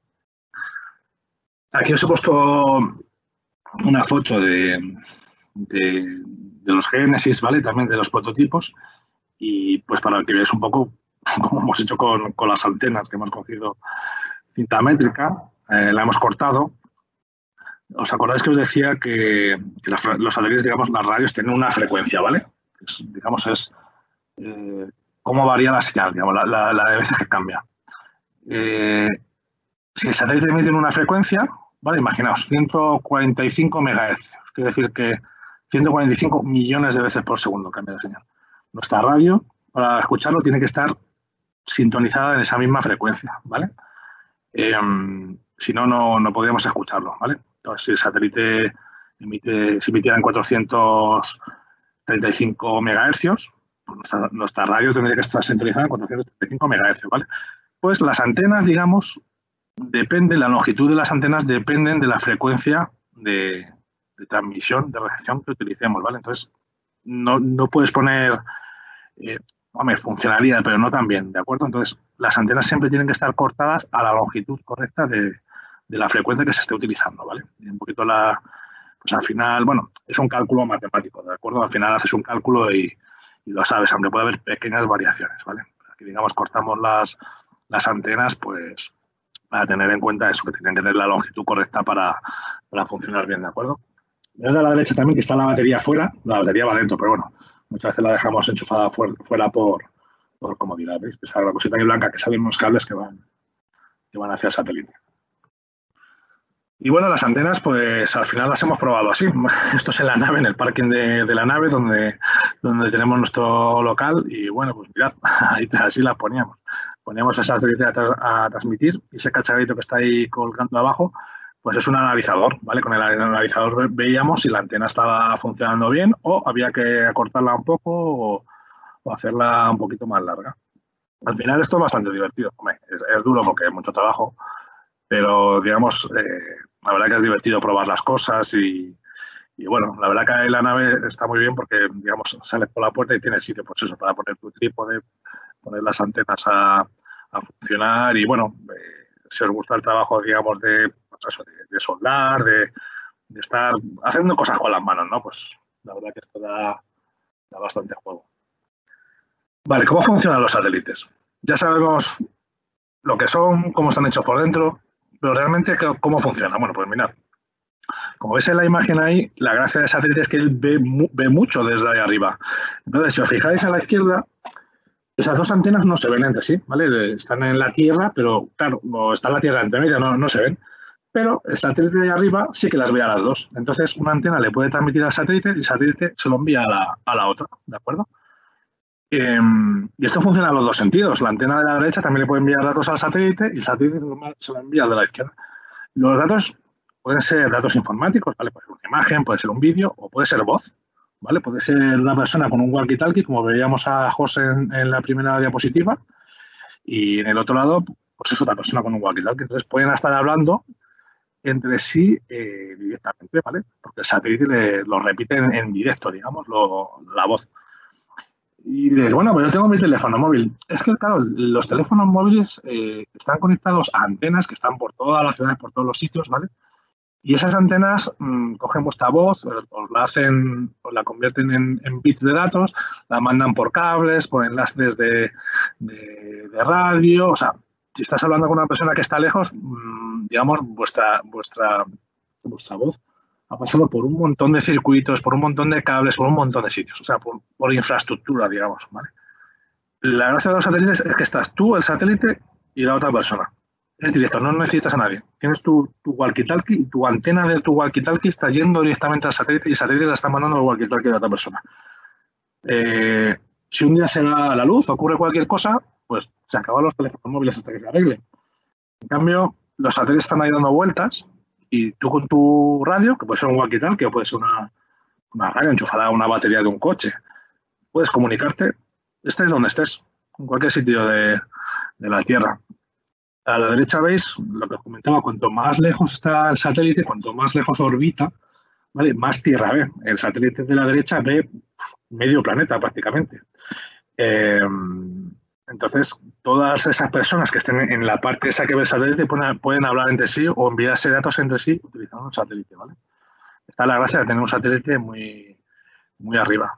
Aquí os he puesto una foto de, de, de los Génesis, ¿vale? También de los prototipos. Y pues para que veáis un poco cómo hemos hecho con, con las antenas, que hemos cogido cinta métrica, eh, la hemos cortado. ¿Os acordáis que os decía que, que las, los satélites, digamos, las radios tienen una frecuencia, ¿vale? Es, digamos, es eh, cómo varía la señal, digamos, la, la, la de veces que cambia. Eh, si el satélite emite en una frecuencia, ¿vale? Imaginaos, ciento cuarenta y cinco megahercios, quiere decir que ciento cuarenta y cinco millones de veces por segundo cambia la señal. Nuestra radio, para escucharlo, tiene que estar sintonizada en esa misma frecuencia, ¿vale? Eh, si no, no, no podríamos escucharlo, ¿vale? Entonces, si el satélite emite, si emitiera en cuatrocientos treinta y cinco megahercios, pues nuestra, nuestra radio tendría que estar sintonizada en cuatrocientos treinta y cinco megahercios, ¿vale? Pues las antenas, digamos, depende, la longitud de las antenas dependen de la frecuencia de, de transmisión, de recepción que utilicemos, ¿vale? Entonces, no, no puedes poner, eh, hombre, funcionaría, pero no tan bien, ¿de acuerdo? Entonces, las antenas siempre tienen que estar cortadas a la longitud correcta de, de la frecuencia que se esté utilizando, ¿vale? Y un poquito la, pues al final, bueno, es un cálculo matemático, ¿de acuerdo? Al final haces un cálculo y, y lo sabes, aunque puede haber pequeñas variaciones, ¿vale? Aquí, digamos, cortamos las, las antenas, pues, para tener en cuenta eso, que tienen que tener la longitud correcta para, para funcionar bien, ¿de acuerdo? Veis a la derecha también que está la batería fuera, la batería va dentro, pero bueno, muchas veces la dejamos enchufada fuera por, por comodidad, ¿veis? Esa la cosita ahí blanca que salen unos cables que van, que van hacia el satélite. Y bueno, las antenas, pues al final las hemos probado así. Esto es en la nave, en el parking de, de la nave, donde, donde tenemos nuestro local. Y bueno, pues mirad, ahí así las poníamos. Poníamos esa satélite a, a transmitir y ese cacharrito que está ahí colgando abajo, pues es un analizador, ¿vale? Con el analizador veíamos si la antena estaba funcionando bien o había que acortarla un poco o, o hacerla un poquito más larga. Al final esto es bastante divertido. Hombre, es, es duro porque hay mucho trabajo, pero digamos, eh, la verdad que es divertido probar las cosas y, y bueno, la verdad que la nave está muy bien porque, digamos, sales por la puerta y tienes sitio, pues eso, para poner tu trípode, poner las antenas a, a funcionar y bueno, eh, si os gusta el trabajo, digamos, de, pues eso, de, de soldar, de, de estar haciendo cosas con las manos, ¿no? Pues la verdad que esto da, da bastante juego. Vale, ¿cómo funcionan los satélites? Ya sabemos lo que son, cómo están hechos por dentro, pero realmente, ¿cómo funciona? Bueno, pues mirad, como veis en la imagen ahí, la gracia del satélite es que él ve, ve mucho desde ahí arriba. Entonces, si os fijáis a la izquierda, esas dos antenas no se ven entre sí, ¿vale? Están en la Tierra, pero claro, no está en la Tierra entre media, no, no se ven. pero el satélite de ahí arriba sí que las ve a las dos. Entonces, una antena le puede transmitir al satélite y el satélite se lo envía a la, a la otra, ¿de acuerdo? Eh, y esto funciona en los dos sentidos. La antena de la derecha también le puede enviar datos al satélite y el satélite se lo envía al de la izquierda. Los datos pueden ser datos informáticos, ¿vale? Puede ser una imagen, puede ser un vídeo o puede ser voz, ¿vale? Puede ser una persona con un walkie-talkie, como veíamos a José en, en la primera diapositiva, y en el otro lado, pues es otra persona con un walkie-talkie. Entonces pueden estar hablando entre sí eh, directamente, ¿vale? Porque el satélite le, lo repite en, en directo, digamos, lo, la voz. Y dices, bueno, pues yo tengo mi teléfono móvil. Es que, claro, los teléfonos móviles eh, están conectados a antenas que están por todas las ciudades, por todos los sitios, ¿vale? Y esas antenas mmm, cogen vuestra voz, os la hacen, os la convierten en, en bits de datos, la mandan por cables, por enlaces de, de, de radio. O sea, si estás hablando con una persona que está lejos, mmm, digamos, vuestra, vuestra, vuestra voz ha pasado por un montón de circuitos, por un montón de cables, por un montón de sitios, o sea, por, por infraestructura, digamos, ¿vale? La gracia de los satélites es que estás tú, el satélite y la otra persona. Es directo, no necesitas a nadie. Tienes tu, tu walkie-talkie y tu antena de tu walkie-talkie está yendo directamente al satélite y el satélite la está mandando al walkie-talkie de la otra persona. Eh, si un día se va la luz, ocurre cualquier cosa, pues se acaban los teléfonos móviles hasta que se arregle. En cambio, los satélites están ahí dando vueltas y tú con tu radio, que puede ser un walkie-talkie o puede ser una, una radio enchufada a una batería de un coche, puedes comunicarte, estés donde estés, en cualquier sitio de, de la Tierra. A la derecha veis lo que os comentaba, cuanto más lejos está el satélite, cuanto más lejos orbita, ¿vale? Más Tierra ve. El satélite de la derecha ve medio planeta prácticamente. Eh, entonces, todas esas personas que estén en la parte esa que ve el satélite pueden, pueden hablar entre sí o enviarse datos entre sí utilizando un satélite, ¿vale? Está la gracia de tener un satélite muy, muy arriba.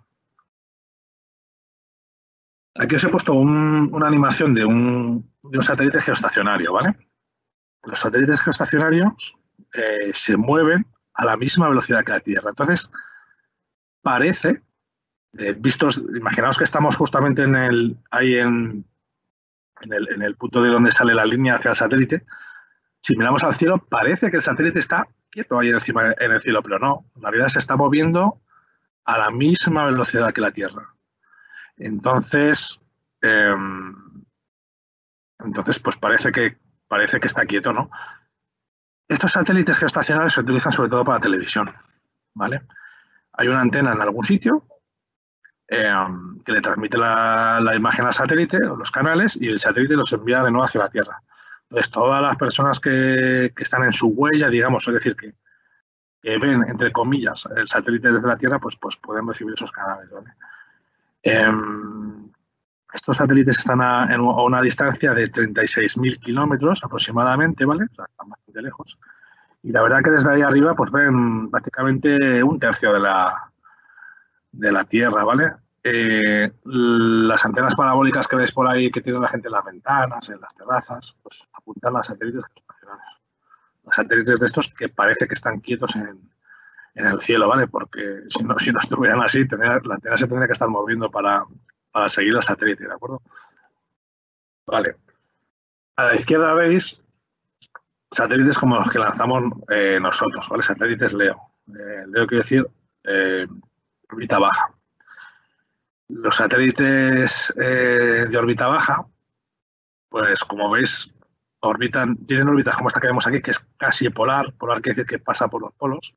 Aquí os he puesto un, una animación de un, de un satélite geoestacionario, ¿vale? Los satélites geoestacionarios eh, se mueven a la misma velocidad que la Tierra. Entonces, parece, eh, vistos, imaginaos que estamos justamente en el, ahí en, en, el, en el punto de donde sale la línea hacia el satélite. Si miramos al cielo, parece que el satélite está quieto ahí encima en el cielo, pero no. En realidad se está moviendo a la misma velocidad que la Tierra. Entonces, eh, entonces pues parece que, parece que está quieto, ¿no? Estos satélites geoestacionarios se utilizan sobre todo para televisión, ¿vale? Hay una antena en algún sitio eh, que le transmite la, la imagen al satélite o los canales y el satélite los envía de nuevo hacia la Tierra. Entonces, todas las personas que, que están en su huella, digamos, es decir, que, que ven, entre comillas, el satélite desde la Tierra, pues, pues pueden recibir esos canales, ¿vale? Eh, estos satélites están a, a una distancia de treinta y seis mil kilómetros aproximadamente, ¿vale? O sea, están bastante lejos. Y la verdad que desde ahí arriba pues ven prácticamente un tercio de la, de la Tierra, ¿vale? Eh, las antenas parabólicas que veis por ahí que tiene la gente en las ventanas, en las terrazas, pues apuntan a satélites geoestacionarios. Los satélites de estos que parece que están quietos en, en el cielo, ¿vale? Porque si no, si no estuvieran así, tendría, la antena se tendría que estar moviendo para, para seguir al satélite, ¿de acuerdo? Vale. A la izquierda veis satélites como los que lanzamos eh, nosotros, ¿vale? Satélites LEO. Eh, LEO quiere decir eh, órbita baja. Los satélites eh, de órbita baja, pues como veis, orbitan, tienen órbitas como esta que vemos aquí, que es casi polar. Polar quiere decir que pasa por los polos.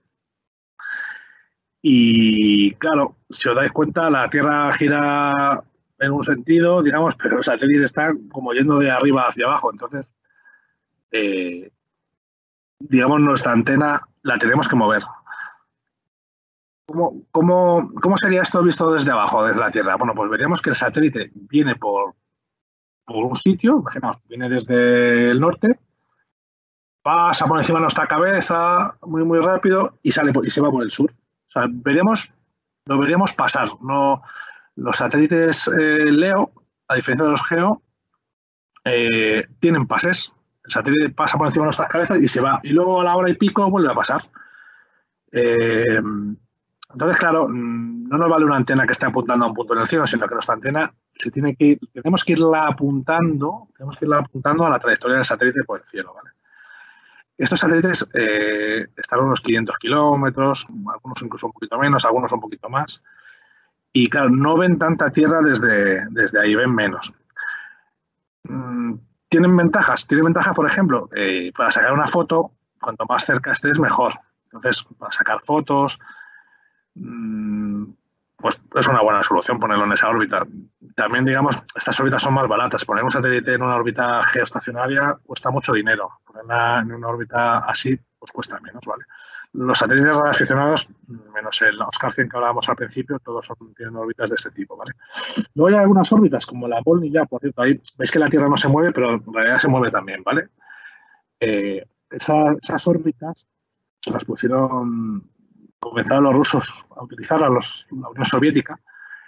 Y claro, si os dais cuenta, la Tierra gira en un sentido, digamos, pero el satélite está como yendo de arriba hacia abajo. Entonces, eh, digamos, nuestra antena la tenemos que mover. ¿Cómo, cómo, ¿Cómo sería esto visto desde abajo, desde la Tierra? Bueno, pues veríamos que el satélite viene por, por un sitio, imaginamos, viene desde el norte, pasa por encima de nuestra cabeza muy, muy rápido y, sale por, y se va por el sur. O sea, veríamos, lo veríamos pasar. No, los satélites eh, LEO, a diferencia de los GEO, eh, tienen pases. El satélite pasa por encima de nuestras cabezas y se va. Y luego a la hora y pico vuelve a pasar. Eh, entonces, claro, no nos vale una antena que esté apuntando a un punto en el cielo, sino que nuestra antena se tiene que ir, tenemos que irla apuntando, tenemos que irla apuntando a la trayectoria del satélite por el cielo, ¿vale? Estos satélites eh, están a unos quinientos kilómetros, algunos incluso un poquito menos, algunos un poquito más. Y claro, no ven tanta Tierra desde, desde ahí, ven menos. Mm, ¿Tienen ventajas? Tienen ventajas, por ejemplo, eh, para sacar una foto, cuanto más cerca estés, mejor. Entonces, para sacar fotos, mmm, pues es una buena solución ponerlo en esa órbita. También, digamos, estas órbitas son más baratas. Poner un satélite en una órbita geoestacionaria cuesta mucho dinero. Ponerla en una órbita así, pues cuesta menos, ¿vale? Los satélites radioaficionados, menos el Oscar cien que hablábamos al principio, todos son, tienen órbitas de este tipo, ¿vale? Luego hay algunas órbitas, como la Volney ya, por cierto, ahí veis que la Tierra no se mueve, pero en realidad se mueve también, ¿vale? Eh, esa, esas órbitas las pusieron, comenzaron los rusos a utilizar a los, la Unión Soviética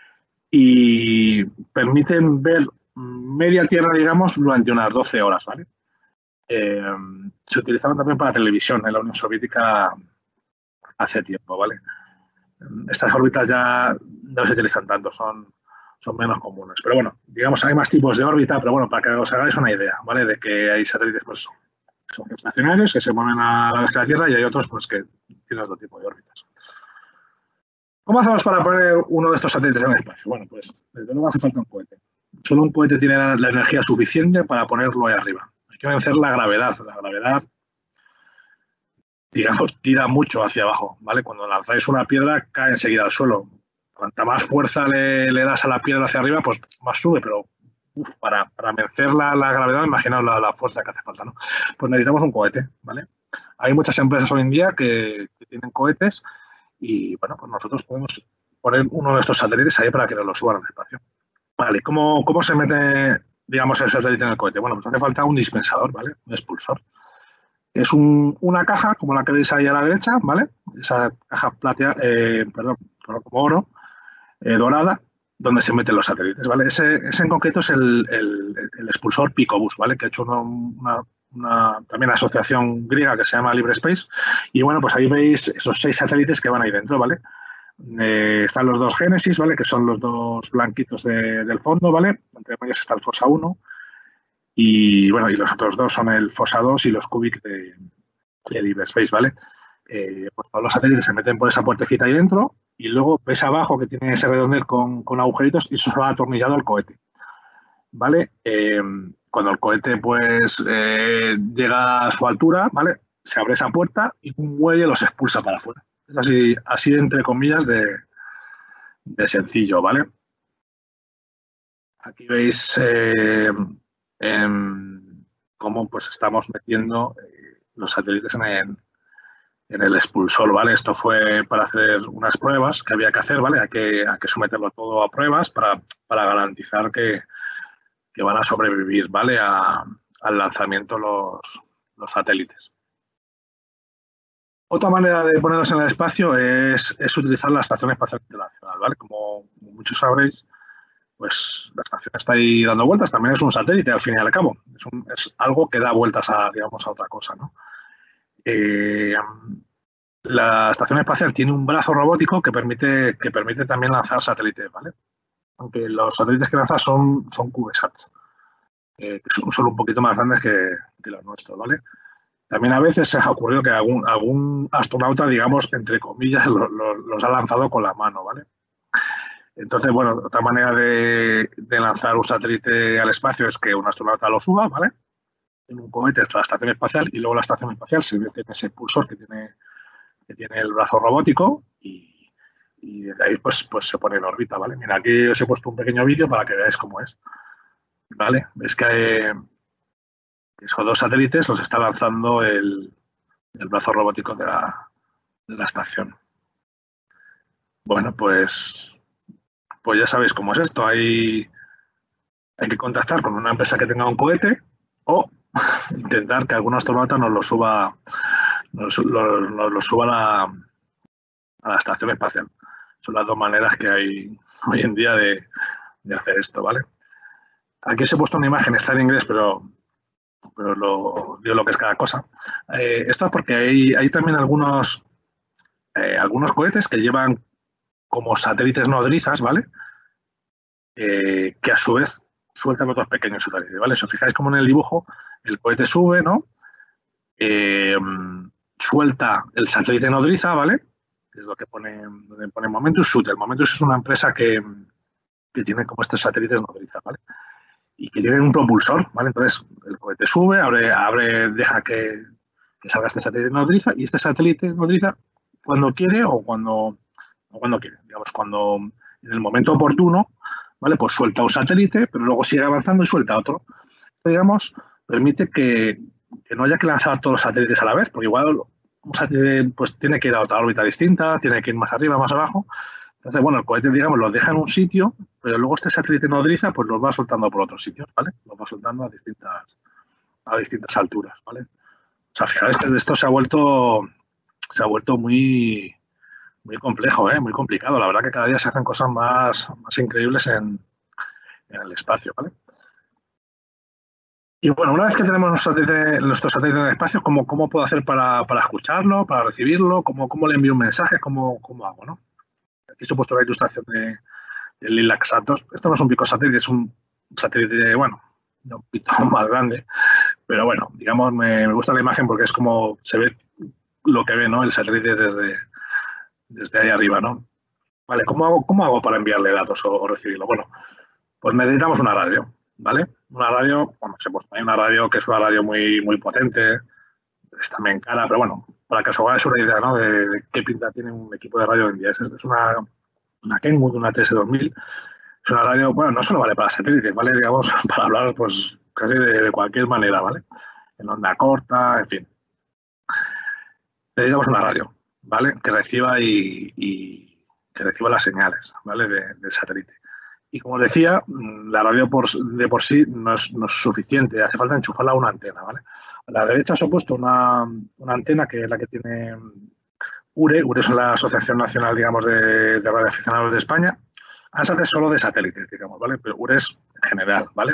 y permiten ver media Tierra, digamos, durante unas doce horas, ¿vale? Eh, se utilizaban también para televisión en la Unión Soviética hace tiempo, ¿vale? Estas órbitas ya no se utilizan tanto, son, son menos comunes. Pero bueno, digamos, hay más tipos de órbita, pero bueno, para que os hagáis una idea, ¿vale? De que hay satélites, pues, son estacionarios, que se mueven a la vez que la Tierra, y hay otros, pues, que tienen otro tipo de órbitas. ¿Cómo hacemos para poner uno de estos satélites en el espacio? Bueno, pues, desde luego hace falta un cohete. Solo un cohete tiene la, la energía suficiente para ponerlo ahí arriba. Hay que vencer la gravedad. La gravedad, digamos, tira mucho hacia abajo, ¿vale? Cuando lanzáis una piedra, cae enseguida al suelo. Cuanta más fuerza le, le das a la piedra hacia arriba, pues más sube, pero uf, para, para vencer la, la gravedad, imaginaos la, la, fuerza que hace falta, ¿no? Pues necesitamos un cohete, ¿vale? Hay muchas empresas hoy en día que, que tienen cohetes y, bueno, pues nosotros podemos poner uno de estos satélites ahí para que nos lo suban al espacio. Vale, ¿cómo, cómo se mete, digamos, el satélite en el cohete? Bueno, pues hace falta un dispensador, ¿vale? Un expulsor. Es un, una caja, como la que veis ahí a la derecha, ¿vale? Esa caja platea, eh, perdón, como oro, eh, dorada, donde se meten los satélites, ¿vale? Ese, ese en concreto es el, el, el expulsor Picobus, ¿vale? Que ha hecho una, una, una, también una asociación griega que se llama LibreSpace. Y bueno, pues ahí veis esos seis satélites que van ahí dentro, ¿vale? Eh, están los dos Génesis, ¿vale? Que son los dos blanquitos de, del fondo, ¿vale? Entre ellos está el Fossa uno. Y bueno, y los otros dos son el Fossa dos y los Cubic de, de LibreSpace, ¿vale? Eh, pues todos los satélites se meten por esa puertecita ahí dentro y luego ves abajo que tiene ese redondel con, con agujeritos y eso se va atornillado al cohete, ¿vale? Eh, cuando el cohete pues eh, llega a su altura, ¿vale? Se abre esa puerta y un muelle los expulsa para afuera. Es así, así entre comillas de, de sencillo, ¿vale? Aquí veis eh, en cómo pues estamos metiendo eh, los satélites en el, en el expulsor, ¿vale? Esto fue para hacer unas pruebas que había que hacer, ¿vale? Hay que, hay que someterlo todo a pruebas para, para garantizar que, que van a sobrevivir, ¿vale? A, al lanzamiento los, los satélites. Otra manera de ponerlos en el espacio es, es utilizar la Estación Espacial Internacional, ¿vale? Como, como muchos sabréis, pues la estación está ahí dando vueltas, también es un satélite al fin y al cabo, es, un, es algo que da vueltas a, digamos, a otra cosa, ¿no? Eh, la estación espacial tiene un brazo robótico que permite, que permite también lanzar satélites, ¿vale? Aunque los satélites que lanza son, son CubeSats, eh, que son solo un poquito más grandes que, que los nuestros, ¿vale? También a veces se ha ocurrido que algún, algún astronauta, digamos, entre comillas, lo, lo, los ha lanzado con la mano, ¿vale? Entonces, bueno, otra manera de, de lanzar un satélite al espacio es que un astronauta lo suba, ¿vale? En un cohete hasta la estación espacial y luego la estación espacial se mete en ese impulsor que tiene, que tiene el brazo robótico y, y desde ahí pues, pues se pone en órbita, ¿vale? Mira, aquí os he puesto un pequeño vídeo para que veáis cómo es, ¿vale? Ves que hay, esos dos satélites los está lanzando el, el brazo robótico de la, de la estación. Bueno, pues... pues ya sabéis cómo es esto. Hay, hay que contactar con una empresa que tenga un cohete o intentar que algún astronauta nos lo suba, nos, lo, nos lo suba a la, a la estación espacial. Son las dos maneras que hay hoy en día de, de hacer esto, ¿vale? Aquí os he puesto una imagen, está en inglés, pero, pero lo, digo lo que es cada cosa. Eh, esto es porque hay, hay también algunos, eh, algunos cohetes que llevan como satélites nodrizas, ¿vale? Eh, que a su vez sueltan otros pequeños satélites, ¿vale? Si os fijáis como en el dibujo, el cohete sube, ¿no? eh, suelta el satélite nodriza, ¿vale? Que es lo que pone, donde pone Momentus Shooter. Momentus es una empresa que, que tiene como estos satélites nodriza, ¿vale? Y que tienen un propulsor, ¿vale? Entonces el cohete sube, abre, abre deja que, que salga este satélite nodriza y este satélite nodriza cuando quiere o cuando, o cuando quiere, digamos, cuando en el momento oportuno, ¿vale? Pues suelta un satélite, pero luego sigue avanzando y suelta otro. Esto, digamos, permite que, que no haya que lanzar todos los satélites a la vez, porque igual un satélite pues tiene que ir a otra órbita distinta, tiene que ir más arriba, más abajo. Entonces, bueno, el cohete, digamos, los deja en un sitio, pero luego este satélite nodriza, pues los va soltando por otros sitios, ¿vale? Los va soltando a distintas, a distintas alturas, ¿vale? O sea, fijáis que esto se ha vuelto, se ha vuelto muy, muy complejo, ¿eh? Muy complicado. La verdad que cada día se hacen cosas más, más increíbles en, en el espacio, ¿vale? Y bueno, una vez que tenemos nuestro satélite, nuestro satélite en el espacio, ¿cómo, cómo puedo hacer para, para escucharlo, para recibirlo? ¿Cómo, cómo le envío un mensaje? ¿Cómo, cómo hago, no? Aquí se ha puesto la ilustración de, de Lilac Santos. Esto no es un pico satélite, es un satélite, bueno, un poquito más grande, pero bueno, digamos, me, me gusta la imagen porque es como se ve lo que ve, ¿no? El satélite desde, desde ahí arriba, ¿no? Vale, ¿cómo hago, cómo hago para enviarle datos o, o recibirlo? Bueno, pues necesitamos una radio, ¿vale? Una radio, bueno, se ha puesto ahí una radio que es una radio muy, muy potente, es también cara, pero bueno, para que os hagáis una idea, ¿no? De, de qué pinta tiene un equipo de radio hoy en día. Es, es una, una Kenwood, una T S dos mil. Es una radio, bueno, no solo vale para satélites, vale, digamos, para hablar, pues, casi de, de cualquier manera, ¿vale? En onda corta, en fin. Necesitamos una radio, ¿vale? Que reciba y, y que reciba las señales, ¿vale? De, del satélite. Y como decía, la radio por, de por sí no es, no es suficiente, hace falta enchufarla a una antena, ¿vale? A la derecha os he puesto una, una antena que es la que tiene U R E. U R E es la Asociación Nacional, digamos, de, de Radioaficionados de España. ANSAT es solo de satélites, digamos, ¿vale? Pero U R E es en general, ¿vale?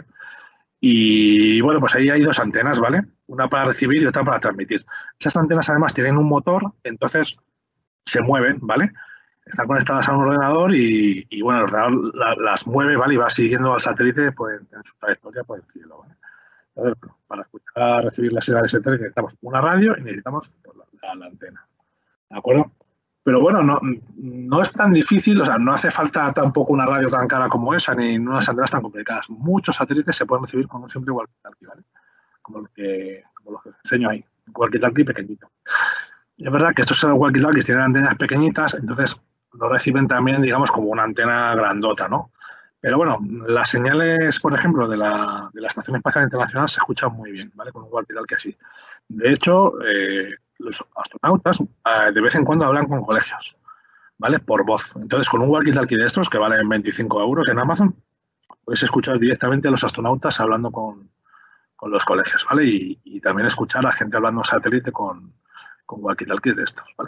Y bueno, pues ahí hay dos antenas, ¿vale? Una para recibir y otra para transmitir. Esas antenas además tienen un motor, entonces se mueven, ¿vale? Están conectadas a un ordenador y, y bueno, el ordenador la, las mueve, ¿vale? Y va siguiendo al satélite pues, en su trayectoria por el cielo, ¿vale? Entonces, bueno, para escuchar, recibir las señales de satélite necesitamos una radio y necesitamos pues, la, la, la antena, ¿de acuerdo? Pero bueno, no, no es tan difícil, o sea, no hace falta tampoco una radio tan cara como esa, ni unas antenas tan complicadas. Muchos satélites se pueden recibir con un simple walkie-talkie, ¿vale? Como lo que, como lo que os enseño ahí, un walkie-talkie pequeñito. Y es verdad que estos walkie-talkies tienen antenas pequeñitas, entonces lo reciben también, digamos, como una antena grandota, ¿no? Pero bueno, las señales, por ejemplo, de la, de la Estación Espacial Internacional se escuchan muy bien, ¿vale? Con un walkie-talkie así. De hecho, eh, los astronautas eh, de vez en cuando hablan con colegios, ¿vale? Por voz. Entonces, con un walkie-talkie de estos, que valen veinticinco euros en Amazon, puedes escuchar directamente a los astronautas hablando con, con los colegios, ¿vale? Y, y también escuchar a gente hablando en satélite con, con walkie-talkies de estos, ¿vale?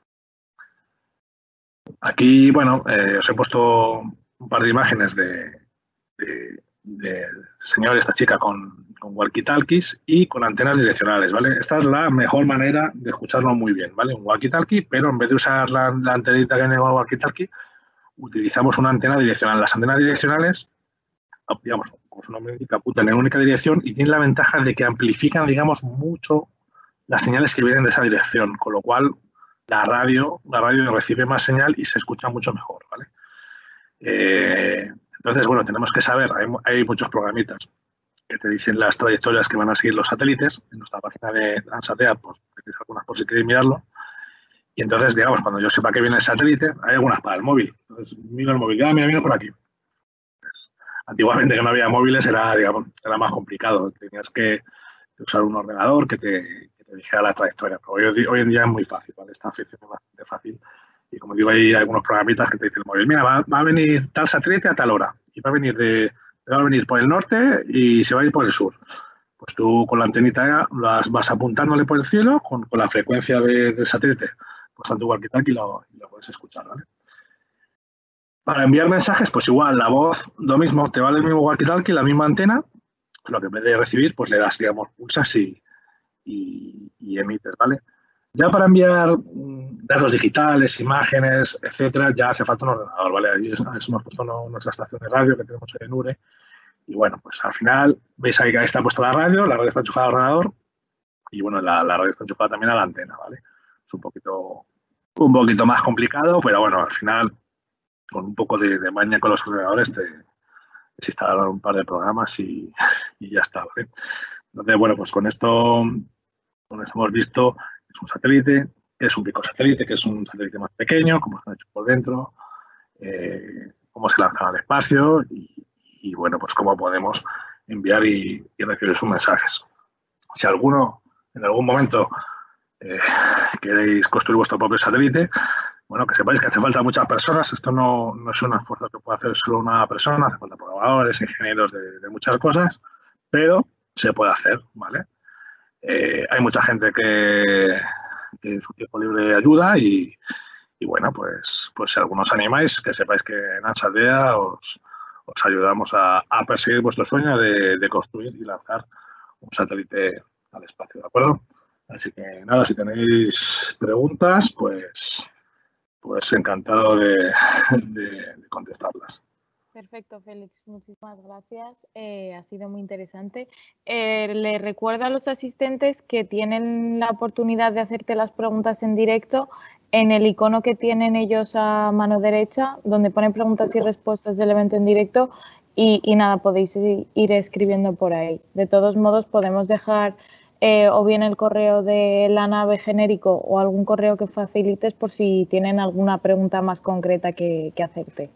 Aquí, bueno, eh, os he puesto un par de imágenes de, de, de señor y esta chica con, con walkie-talkies y con antenas direccionales, ¿vale? Esta es la mejor manera de escucharlo muy bien, ¿vale? Un walkie-talkie, pero en vez de usar la, la antenita que viene con el walkie-talkie, utilizamos una antena direccional. Las antenas direccionales, digamos, como su nombre indica, apuntan en única dirección y tienen la ventaja de que amplifican, digamos, mucho las señales que vienen de esa dirección, con lo cual la radio, la radio recibe más señal y se escucha mucho mejor, ¿vale? Eh, entonces, bueno, tenemos que saber, hay, hay muchos programitas que te dicen las trayectorias que van a seguir los satélites. En nuestra página de Lansatea, pues tenéis algunas por si queréis mirarlo. Y entonces, digamos, cuando yo sepa que viene el satélite, hay algunas para el móvil. Entonces, miro el móvil, ya, mira, mira por aquí. Pues, antiguamente que no había móviles era, digamos, era más complicado. Tenías que usar un ordenador que te, que te dijera la trayectoria. Pero hoy, hoy en día es muy fácil, ¿vale? Esta afición es bastante fácil. Y como digo, hay algunos programitas que te dicen el móvil, mira, va, va a venir tal satélite a tal hora. Y va a venir de, va a venir por el norte y se va a ir por el sur. Pues tú con la antenita las vas apuntándole por el cielo con, con la frecuencia de, del satélite, pues a tu walkie-talkie y lo, y lo puedes escuchar, ¿vale? Para enviar mensajes, pues igual, la voz, lo mismo, te vale el mismo walkie-talkie, la misma antena, lo que en vez de recibir, pues le das, digamos, pulsas y, y, y emites, ¿vale? Ya para enviar datos digitales, imágenes, etcétera, ya hace falta un ordenador, ¿vale? Ahí hemos puesto nuestra estación de radio que tenemos en U R E. Y bueno, pues al final, veis ahí que ahí está puesta la radio, la radio está enchufada al ordenador. y bueno, la, la radio está enchufada también a la antena, ¿vale? Es un poquito, un poquito más complicado, pero bueno, al final, con un poco de, de maña con los ordenadores, te, te instalaron un par de programas y, y ya está, ¿vale? Entonces, bueno, pues con esto, con esto hemos visto, es un satélite, es un pico satélite, que es un satélite más pequeño, como está hecho por dentro, eh, cómo se lanzan al espacio y, y, bueno, pues cómo podemos enviar y, y recibir sus mensajes. Si alguno, en algún momento, eh, queréis construir vuestro propio satélite, bueno, que sepáis que hace falta muchas personas. Esto no, no es un esfuerzo que pueda hacer solo una persona, hace falta programadores, ingenieros de, de muchas cosas, pero se puede hacer, ¿vale? Eh, hay mucha gente que, que en su tiempo libre ayuda y, y bueno, pues, pues si algunos animáis, que sepáis que en Ansaldea os, os ayudamos a, a perseguir vuestro sueño de, de construir y lanzar un satélite al espacio, ¿de acuerdo? Así que nada, si tenéis preguntas, pues, pues encantado de, de, de contestarlas. Perfecto, Félix. Muchísimas gracias. Eh, ha sido muy interesante. Eh, le recuerdo a los asistentes que tienen la oportunidad de hacerte las preguntas en directo en el icono que tienen ellos a mano derecha, donde ponen preguntas y respuestas del evento en directo. Y, y nada, podéis ir escribiendo por ahí. De todos modos, podemos dejar eh, o bien el correo de la nave genérico o algún correo que facilites por si tienen alguna pregunta más concreta que, que hacerte.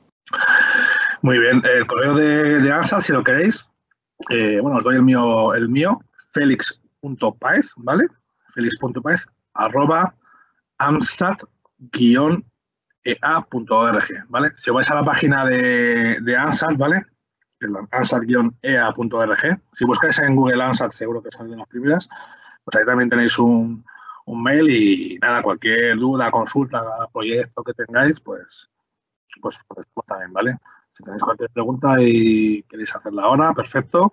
Muy bien, el correo de, de ANSA, si lo queréis, eh, bueno, os doy el mío, el mío, felix punto paez, ¿vale? felix punto paez, arroba amsat guion e a punto org, ¿vale? Si os vais a la página de, de ANSAT, ¿vale? ansat guion e a punto org, si buscáis en Google ANSAT, seguro que son de las primeras, pues ahí también tenéis un, un mail y nada, cualquier duda, consulta, proyecto que tengáis, pues, pues contestamos también, ¿vale? Si tenéis cualquier pregunta y queréis hacerla ahora, perfecto.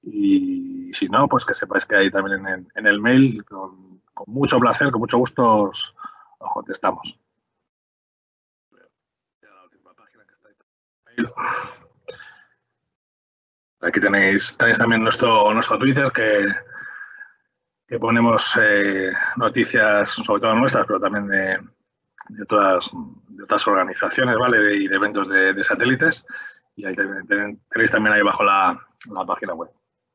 Y si no, pues que sepáis que ahí también en el, en el mail, con, con mucho placer, con mucho gusto, os, os contestamos. Aquí tenéis, tenéis también nuestro, nuestro Twitter, que, que ponemos eh, noticias, sobre todo nuestras, pero también de, de, otras, de otras organizaciones, ¿vale? De, y de eventos de, de satélites. Y ahí tenéis, tenéis también ahí abajo la, la página web.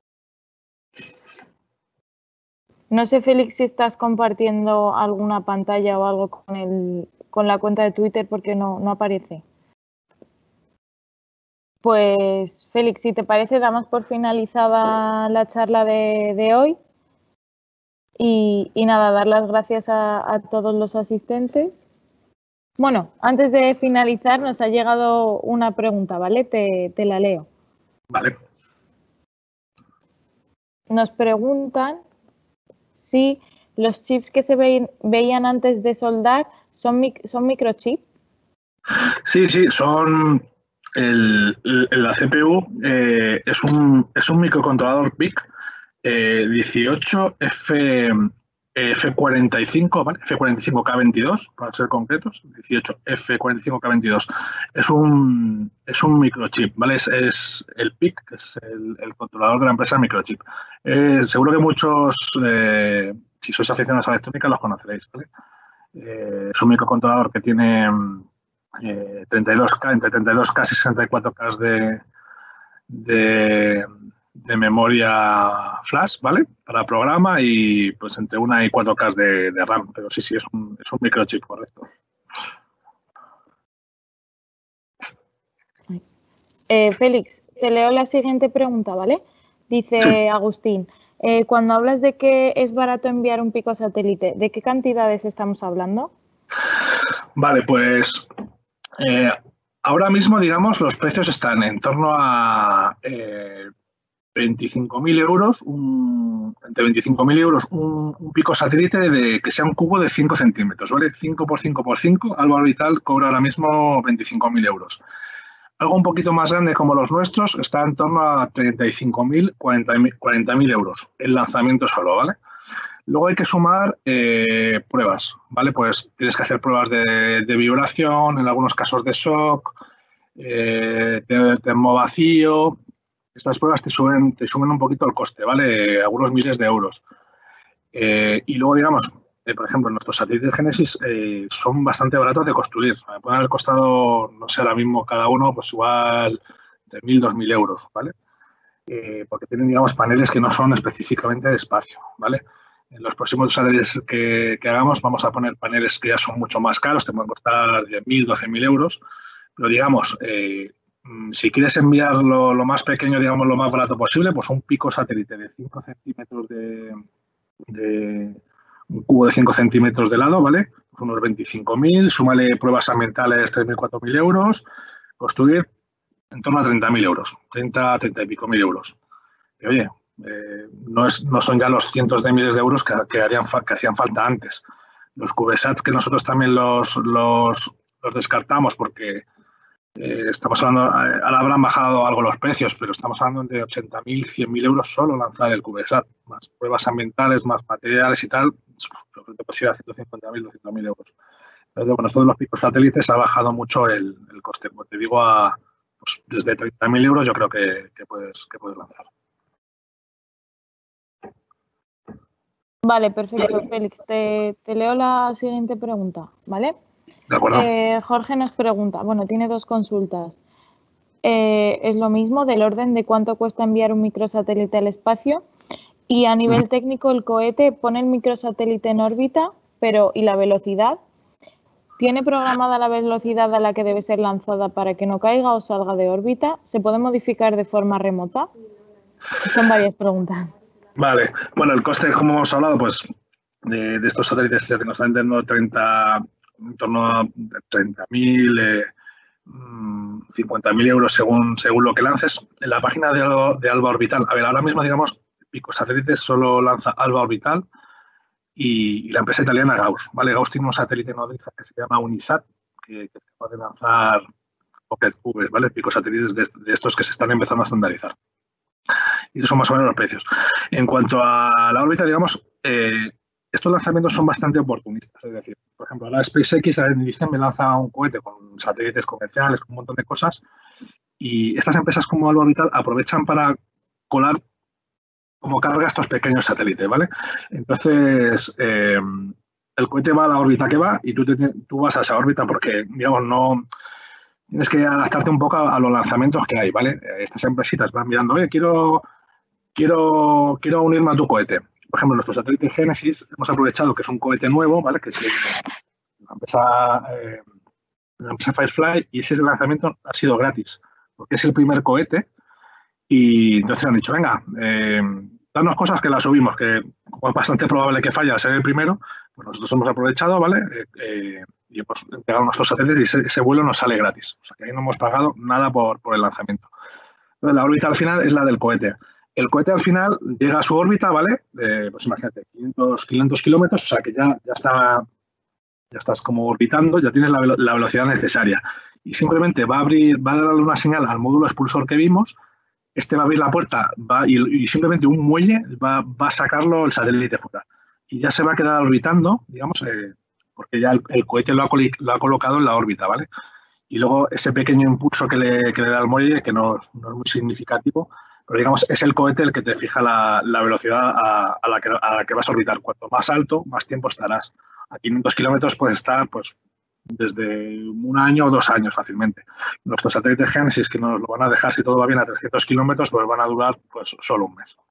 No sé, Félix, si estás compartiendo alguna pantalla o algo con, el, con la cuenta de Twitter porque no, no aparece. Pues, Félix, si te parece, damos por finalizada la charla de, de hoy. Y, y nada, dar las gracias a, a todos los asistentes. Bueno, antes de finalizar, nos ha llegado una pregunta, ¿vale? Te, te la leo. Vale. Nos preguntan si los chips que se ve, veían antes de soldar son, son microchips. Sí, sí, son... El, el, la C P U eh, es, un, es un microcontrolador P I C eh, dieciocho F, F cuarenta y cinco, ¿vale? F cuarenta y cinco K veintidós, para ser concretos, dieciocho F cuarenta y cinco K veintidós. Es un, es un microchip, ¿vale? Es, es el P I C, que es el, el controlador de la empresa Microchip. Eh, seguro que muchos, eh, si sois aficionados a la electrónica, los conoceréis, ¿vale? Eh, es un microcontrolador que tiene eh, treinta y dos K, entre treinta y dos K y sesenta y cuatro K de, de, de memoria flash, ¿vale? Para programa y pues entre una y cuatro K de, de RAM, pero sí, sí, es un, es un microchip, correcto. Eh, Félix, te leo la siguiente pregunta, ¿vale? Dice sí. Agustín, eh, cuando hablas de que es barato enviar un pico satélite, ¿de qué cantidades estamos hablando? Vale, pues eh, ahora mismo, digamos, los precios están en torno a eh, veinticinco mil euros, un, entre veinticinco mil euros, un, un pico satélite de que sea un cubo de cinco centímetros, ¿vale? cinco por cinco por cinco, Alba Orbital cobra ahora mismo veinticinco mil euros. Algo un poquito más grande como los nuestros está en torno a treinta y cinco mil, cuarenta mil euros el lanzamiento solo, ¿vale? Luego hay que sumar eh, pruebas, ¿vale? Pues tienes que hacer pruebas de, de vibración, en algunos casos de shock, eh, de termovacío. Estas pruebas te suben, te suben un poquito el coste, ¿vale? Algunos miles de euros. Eh, y luego, digamos, eh, por ejemplo, nuestros satélites Génesis eh, son bastante baratos de construir. Me pueden haber costado, no sé, ahora mismo cada uno, pues igual de mil, dos mil euros, ¿vale? Eh, porque tienen, digamos, paneles que no son específicamente de espacio, ¿vale? En los próximos satélites que, que hagamos vamos a poner paneles que ya son mucho más caros, te pueden costar diez mil, doce mil euros, pero digamos, eh, si quieres enviar lo, lo más pequeño, digamos, lo más barato posible, pues un pico satélite de cinco centímetros de, de un cubo de cinco centímetros de lado, ¿vale? Pues unos veinticinco mil, súmale pruebas ambientales tres mil, cuatro mil euros, construir en torno a treinta mil euros, treinta, treinta y pico mil euros. Y oye, eh, no, es, no son ya los cientos de miles de euros que, que, harían, que hacían falta antes. Los CubeSats, que nosotros también los, los, los descartamos porque eh, estamos hablando, ahora habrán bajado algo los precios, pero estamos hablando de ochenta mil, cien mil euros solo lanzar el CubeSat, más pruebas ambientales, más materiales y tal, creo que te puede ir a ciento cincuenta mil, doscientos mil euros. Entonces, bueno, esto de los picos satélites ha bajado mucho el, el coste. Como te digo, a, pues, desde treinta mil euros yo creo que, que, puedes, que puedes lanzar. Vale, perfecto, Félix. Te, te leo la siguiente pregunta, ¿vale? De acuerdo. Eh, Jorge nos pregunta, bueno, tiene dos consultas. Eh, es lo mismo, del orden de cuánto cuesta enviar un microsatélite al espacio. Y a nivel técnico, el cohete pone el microsatélite en órbita, pero ¿y la velocidad? ¿Tiene programada la velocidad a la que debe ser lanzada para que no caiga o salga de órbita? ¿Se puede modificar de forma remota? Son varias preguntas. Vale. Bueno, el coste, como hemos hablado, pues de, de estos satélites que nos están vendiendo treinta, en torno a treinta mil, eh, cincuenta mil euros según, según lo que lances. En la página de, de Alba Orbital, a ver, ahora mismo, digamos, Picosatélites solo lanza Alba Orbital y, y la empresa italiana Gauss, ¿vale? Gauss tiene un satélite nodriza que se llama Unisat, que, que puede lanzar Pocket Cubes, ¿vale? Picosatélites de, de estos que se están empezando a estandarizar. Y esos son más o menos los precios. En cuanto a la órbita, digamos, eh, estos lanzamientos son bastante oportunistas. Es decir, por ejemplo, ahora SpaceX dicen me lanza un cohete con satélites comerciales, con un montón de cosas, y estas empresas como Alba Orbital aprovechan para colar como carga estos pequeños satélites, ¿vale? Entonces, eh, el cohete va a la órbita que va y tú, te, tú vas a esa órbita porque, digamos, no... Tienes que adaptarte un poco a, a los lanzamientos que hay, ¿vale? Estas empresitas van mirando, oye, quiero, quiero, quiero unirme a tu cohete. Por ejemplo, nuestro satélite Génesis hemos aprovechado que es un cohete nuevo, ¿vale? Que es la empresa, eh, la empresa Firefly, y ese lanzamiento ha sido gratis, porque es el primer cohete. Y entonces han dicho, venga, eh, danos cosas que las subimos, que como es bastante probable que falle a ser el primero, pues nosotros hemos aprovechado, ¿vale? Eh, eh, y hemos entregado nuestros satélites y ese, ese vuelo nos sale gratis. O sea, que ahí no hemos pagado nada por, por el lanzamiento. Entonces, la órbita al final es la del cohete. El cohete al final llega a su órbita, ¿vale? Eh, pues imagínate, quinientos, quinientos kilómetros, o sea, que ya, ya, está, ya estás como orbitando, ya tienes la, la velocidad necesaria. Y simplemente va a abrir, va a darle una señal al módulo expulsor que vimos. Este va a abrir la puerta va, y, y simplemente un muelle va, va a sacarlo el satélite fuera. Y ya se va a quedar orbitando, digamos, eh, porque ya el, el cohete lo ha, lo ha colocado en la órbita, ¿vale? Y luego ese pequeño impulso que le, que le da al muelle, que no, no es muy significativo, pero digamos, es el cohete el que te fija la, la velocidad a, a, la que, a la que vas a orbitar. Cuanto más alto, más tiempo estarás. A quinientos kilómetros puedes estar, pues, desde un año o dos años fácilmente. Nuestros satélites Génesis, que nos lo van a dejar, si todo va bien, a trescientos kilómetros, pues van a durar pues solo un mes.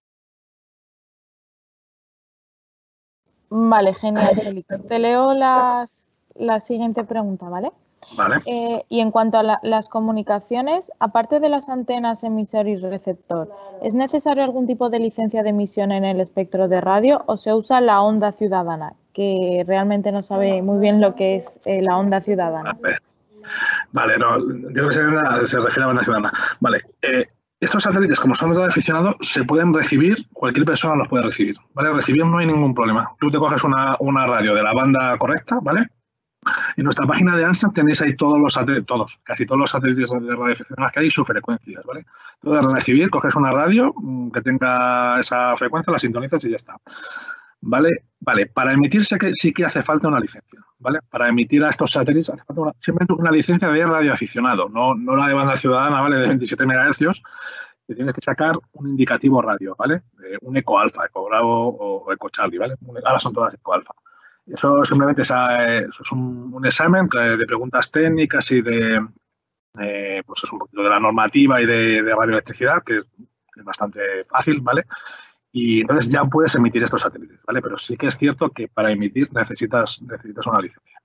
Vale, genial, Félix. Te leo las, la siguiente pregunta, ¿vale? Vale. Eh, y en cuanto a la, las comunicaciones, aparte de las antenas emisor y receptor, ¿es necesario algún tipo de licencia de emisión en el espectro de radio o se usa la onda ciudadana? Que realmente no sabe muy bien lo que es eh, la onda ciudadana. Vale, vale no, digo que se, se refiere a banda ciudadana. Vale, eh, estos satélites, como son de aficionado, se pueden recibir, cualquier persona los puede recibir, ¿vale? Recibir no hay ningún problema. Tú te coges una, una radio de la banda correcta, ¿vale? En nuestra página de ANSAT tenéis ahí todos los satélites, todos, casi todos los satélites de radioaficionados que hay y sus frecuencias, ¿vale? Entonces, al recibir, coges una radio que tenga esa frecuencia, la sintonizas y ya está. ¿Vale? Vale, para emitir sí que, sí que hace falta una licencia, ¿vale? Para emitir a estos satélites hace falta una, simplemente una licencia de radioaficionado, no, no la de banda ciudadana, ¿vale? De veintisiete megahercios, te tienes que sacar un indicativo radio, ¿vale? Eh, un eco alfa, eco bravo o, o eco charlie, ¿vale? Ahora son todas eco alfa. Eso simplemente es, eso es un, un examen de preguntas técnicas y de, eh, pues es un poquito de la normativa y de, de radioelectricidad, que es bastante fácil, ¿vale? Y entonces ya puedes emitir estos satélites, ¿vale? Pero sí que es cierto que para emitir necesitas, necesitas una licencia.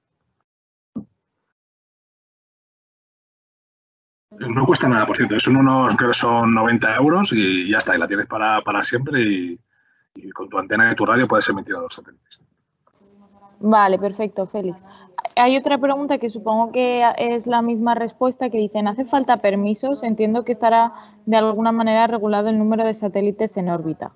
No cuesta nada, por cierto. Son unos, creo que son noventa euros y ya está. Y la tienes para, para siempre y, y con tu antena y tu radio puedes emitir a los satélites. Vale, perfecto, Félix. Hay otra pregunta que supongo que es la misma respuesta, que dicen, ¿hace falta permisos? Entiendo que estará de alguna manera regulado el número de satélites en órbita.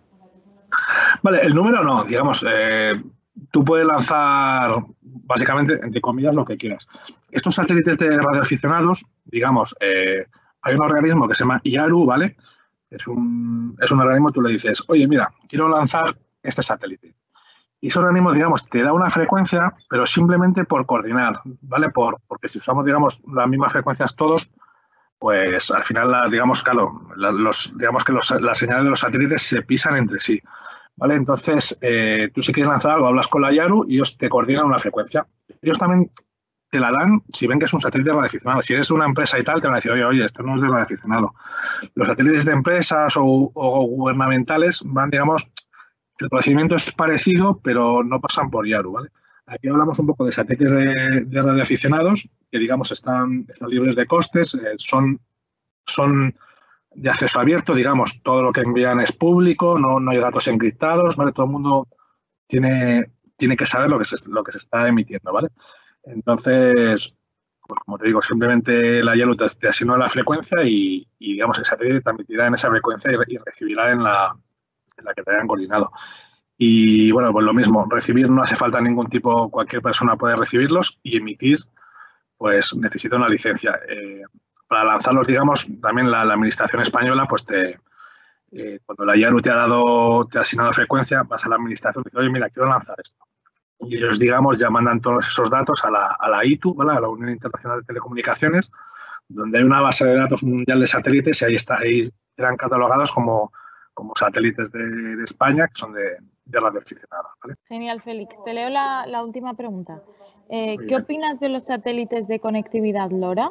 Vale, el número no, digamos, eh, tú puedes lanzar básicamente, entre comillas, lo que quieras. Estos satélites de radioaficionados, digamos, eh, hay un organismo que se llama I A R U, ¿vale? Es un, es un organismo, tú le dices, oye, mira, quiero lanzar este satélite. Y ese organismo, digamos, te da una frecuencia, pero simplemente por coordinar, ¿vale? Por, porque si usamos, digamos, las mismas frecuencias todos, pues al final, la, digamos, claro, la, los, digamos que los, las señales de los satélites se pisan entre sí, ¿vale? Entonces, eh, tú si quieres lanzar algo, hablas con la I A R U y ellos te coordinan una frecuencia. Ellos también te la dan si ven que es un satélite radioaficionado. Si eres una empresa y tal, te van a decir, oye, oye, esto no es de radioaficionado. Los satélites de empresas o, o gubernamentales van, digamos, el procedimiento es parecido, pero no pasan por I A R U, ¿vale? Aquí hablamos un poco de satélites de, de radioaficionados, que digamos están, están libres de costes, eh, son, son de acceso abierto, digamos, todo lo que envían es público, no, no hay datos encriptados, ¿vale? Todo el mundo tiene, tiene que saber lo que, se, lo que se está emitiendo, ¿vale? Entonces, pues como te digo, simplemente la I A R U te, te asigna la frecuencia y, y, digamos, el satélite te emitirá en esa frecuencia y, y recibirá en la, en la que te hayan coordinado. Y bueno, pues lo mismo, recibir no hace falta ningún tipo, cualquier persona puede recibirlos y emitir, pues necesita una licencia. Eh, para lanzarlos, digamos, también la, la administración española, pues te, eh, cuando la I A R U te ha dado, te ha asignado frecuencia, vas a la administración y dices, oye, mira, quiero lanzar esto. Y ellos, digamos, ya mandan todos esos datos a la, a la I T U, ¿vale? A la Unión Internacional de Telecomunicaciones, donde hay una base de datos mundial de satélites y ahí, está, ahí eran catalogados como, como satélites de, de España, que son de, de radioaficionados, ¿vale? Genial, Félix. Te leo la, la última pregunta. Eh, ¿Qué opinas de los satélites de conectividad LoRa?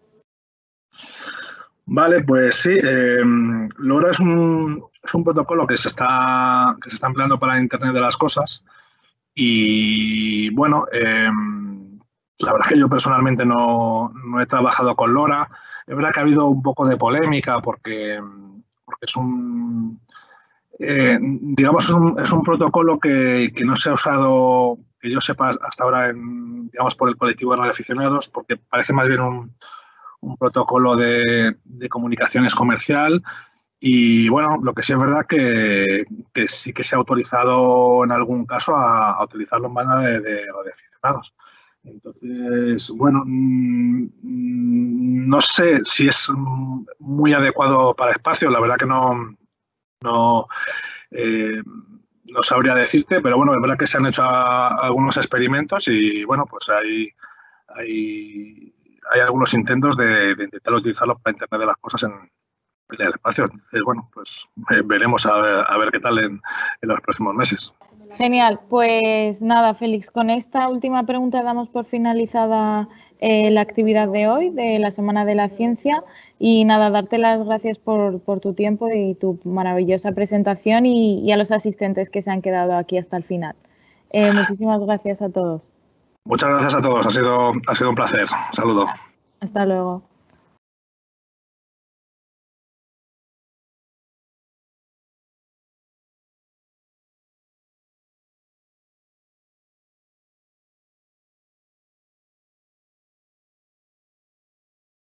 Vale, pues sí, eh, LoRa es un, es un protocolo que se, está, que se está empleando para el Internet de las cosas y, bueno, eh, la verdad es que yo personalmente no, no he trabajado con LoRa. Es verdad que ha habido un poco de polémica porque, porque es un, eh, digamos, es un, es un protocolo que, que no se ha usado, que yo sepa hasta ahora, en, digamos, por el colectivo de radioaficionados, porque parece más bien un, un protocolo de, de comunicaciones comercial. Y bueno, lo que sí es verdad que, que sí que se ha autorizado en algún caso a, a utilizarlo en banda de, de radioaficionados. Entonces, bueno, mmm, no sé si es muy adecuado para espacio, la verdad que no, no, eh, no sabría decirte, pero bueno, es verdad que se han hecho a, a algunos experimentos y bueno, pues hay, hay, hay algunos intentos de, de intentar utilizarlo para Internet de las cosas en, en el espacio. Entonces, bueno, pues eh, veremos a ver, a ver qué tal en, en los próximos meses. Genial, pues nada, Félix, con esta última pregunta damos por finalizada eh, la actividad de hoy, de la Semana de la Ciencia, y nada, darte las gracias por, por tu tiempo y tu maravillosa presentación y, y a los asistentes que se han quedado aquí hasta el final. Eh, muchísimas gracias a todos. Muchas gracias a todos, ha sido, ha sido un placer. Un saludo. Hasta luego.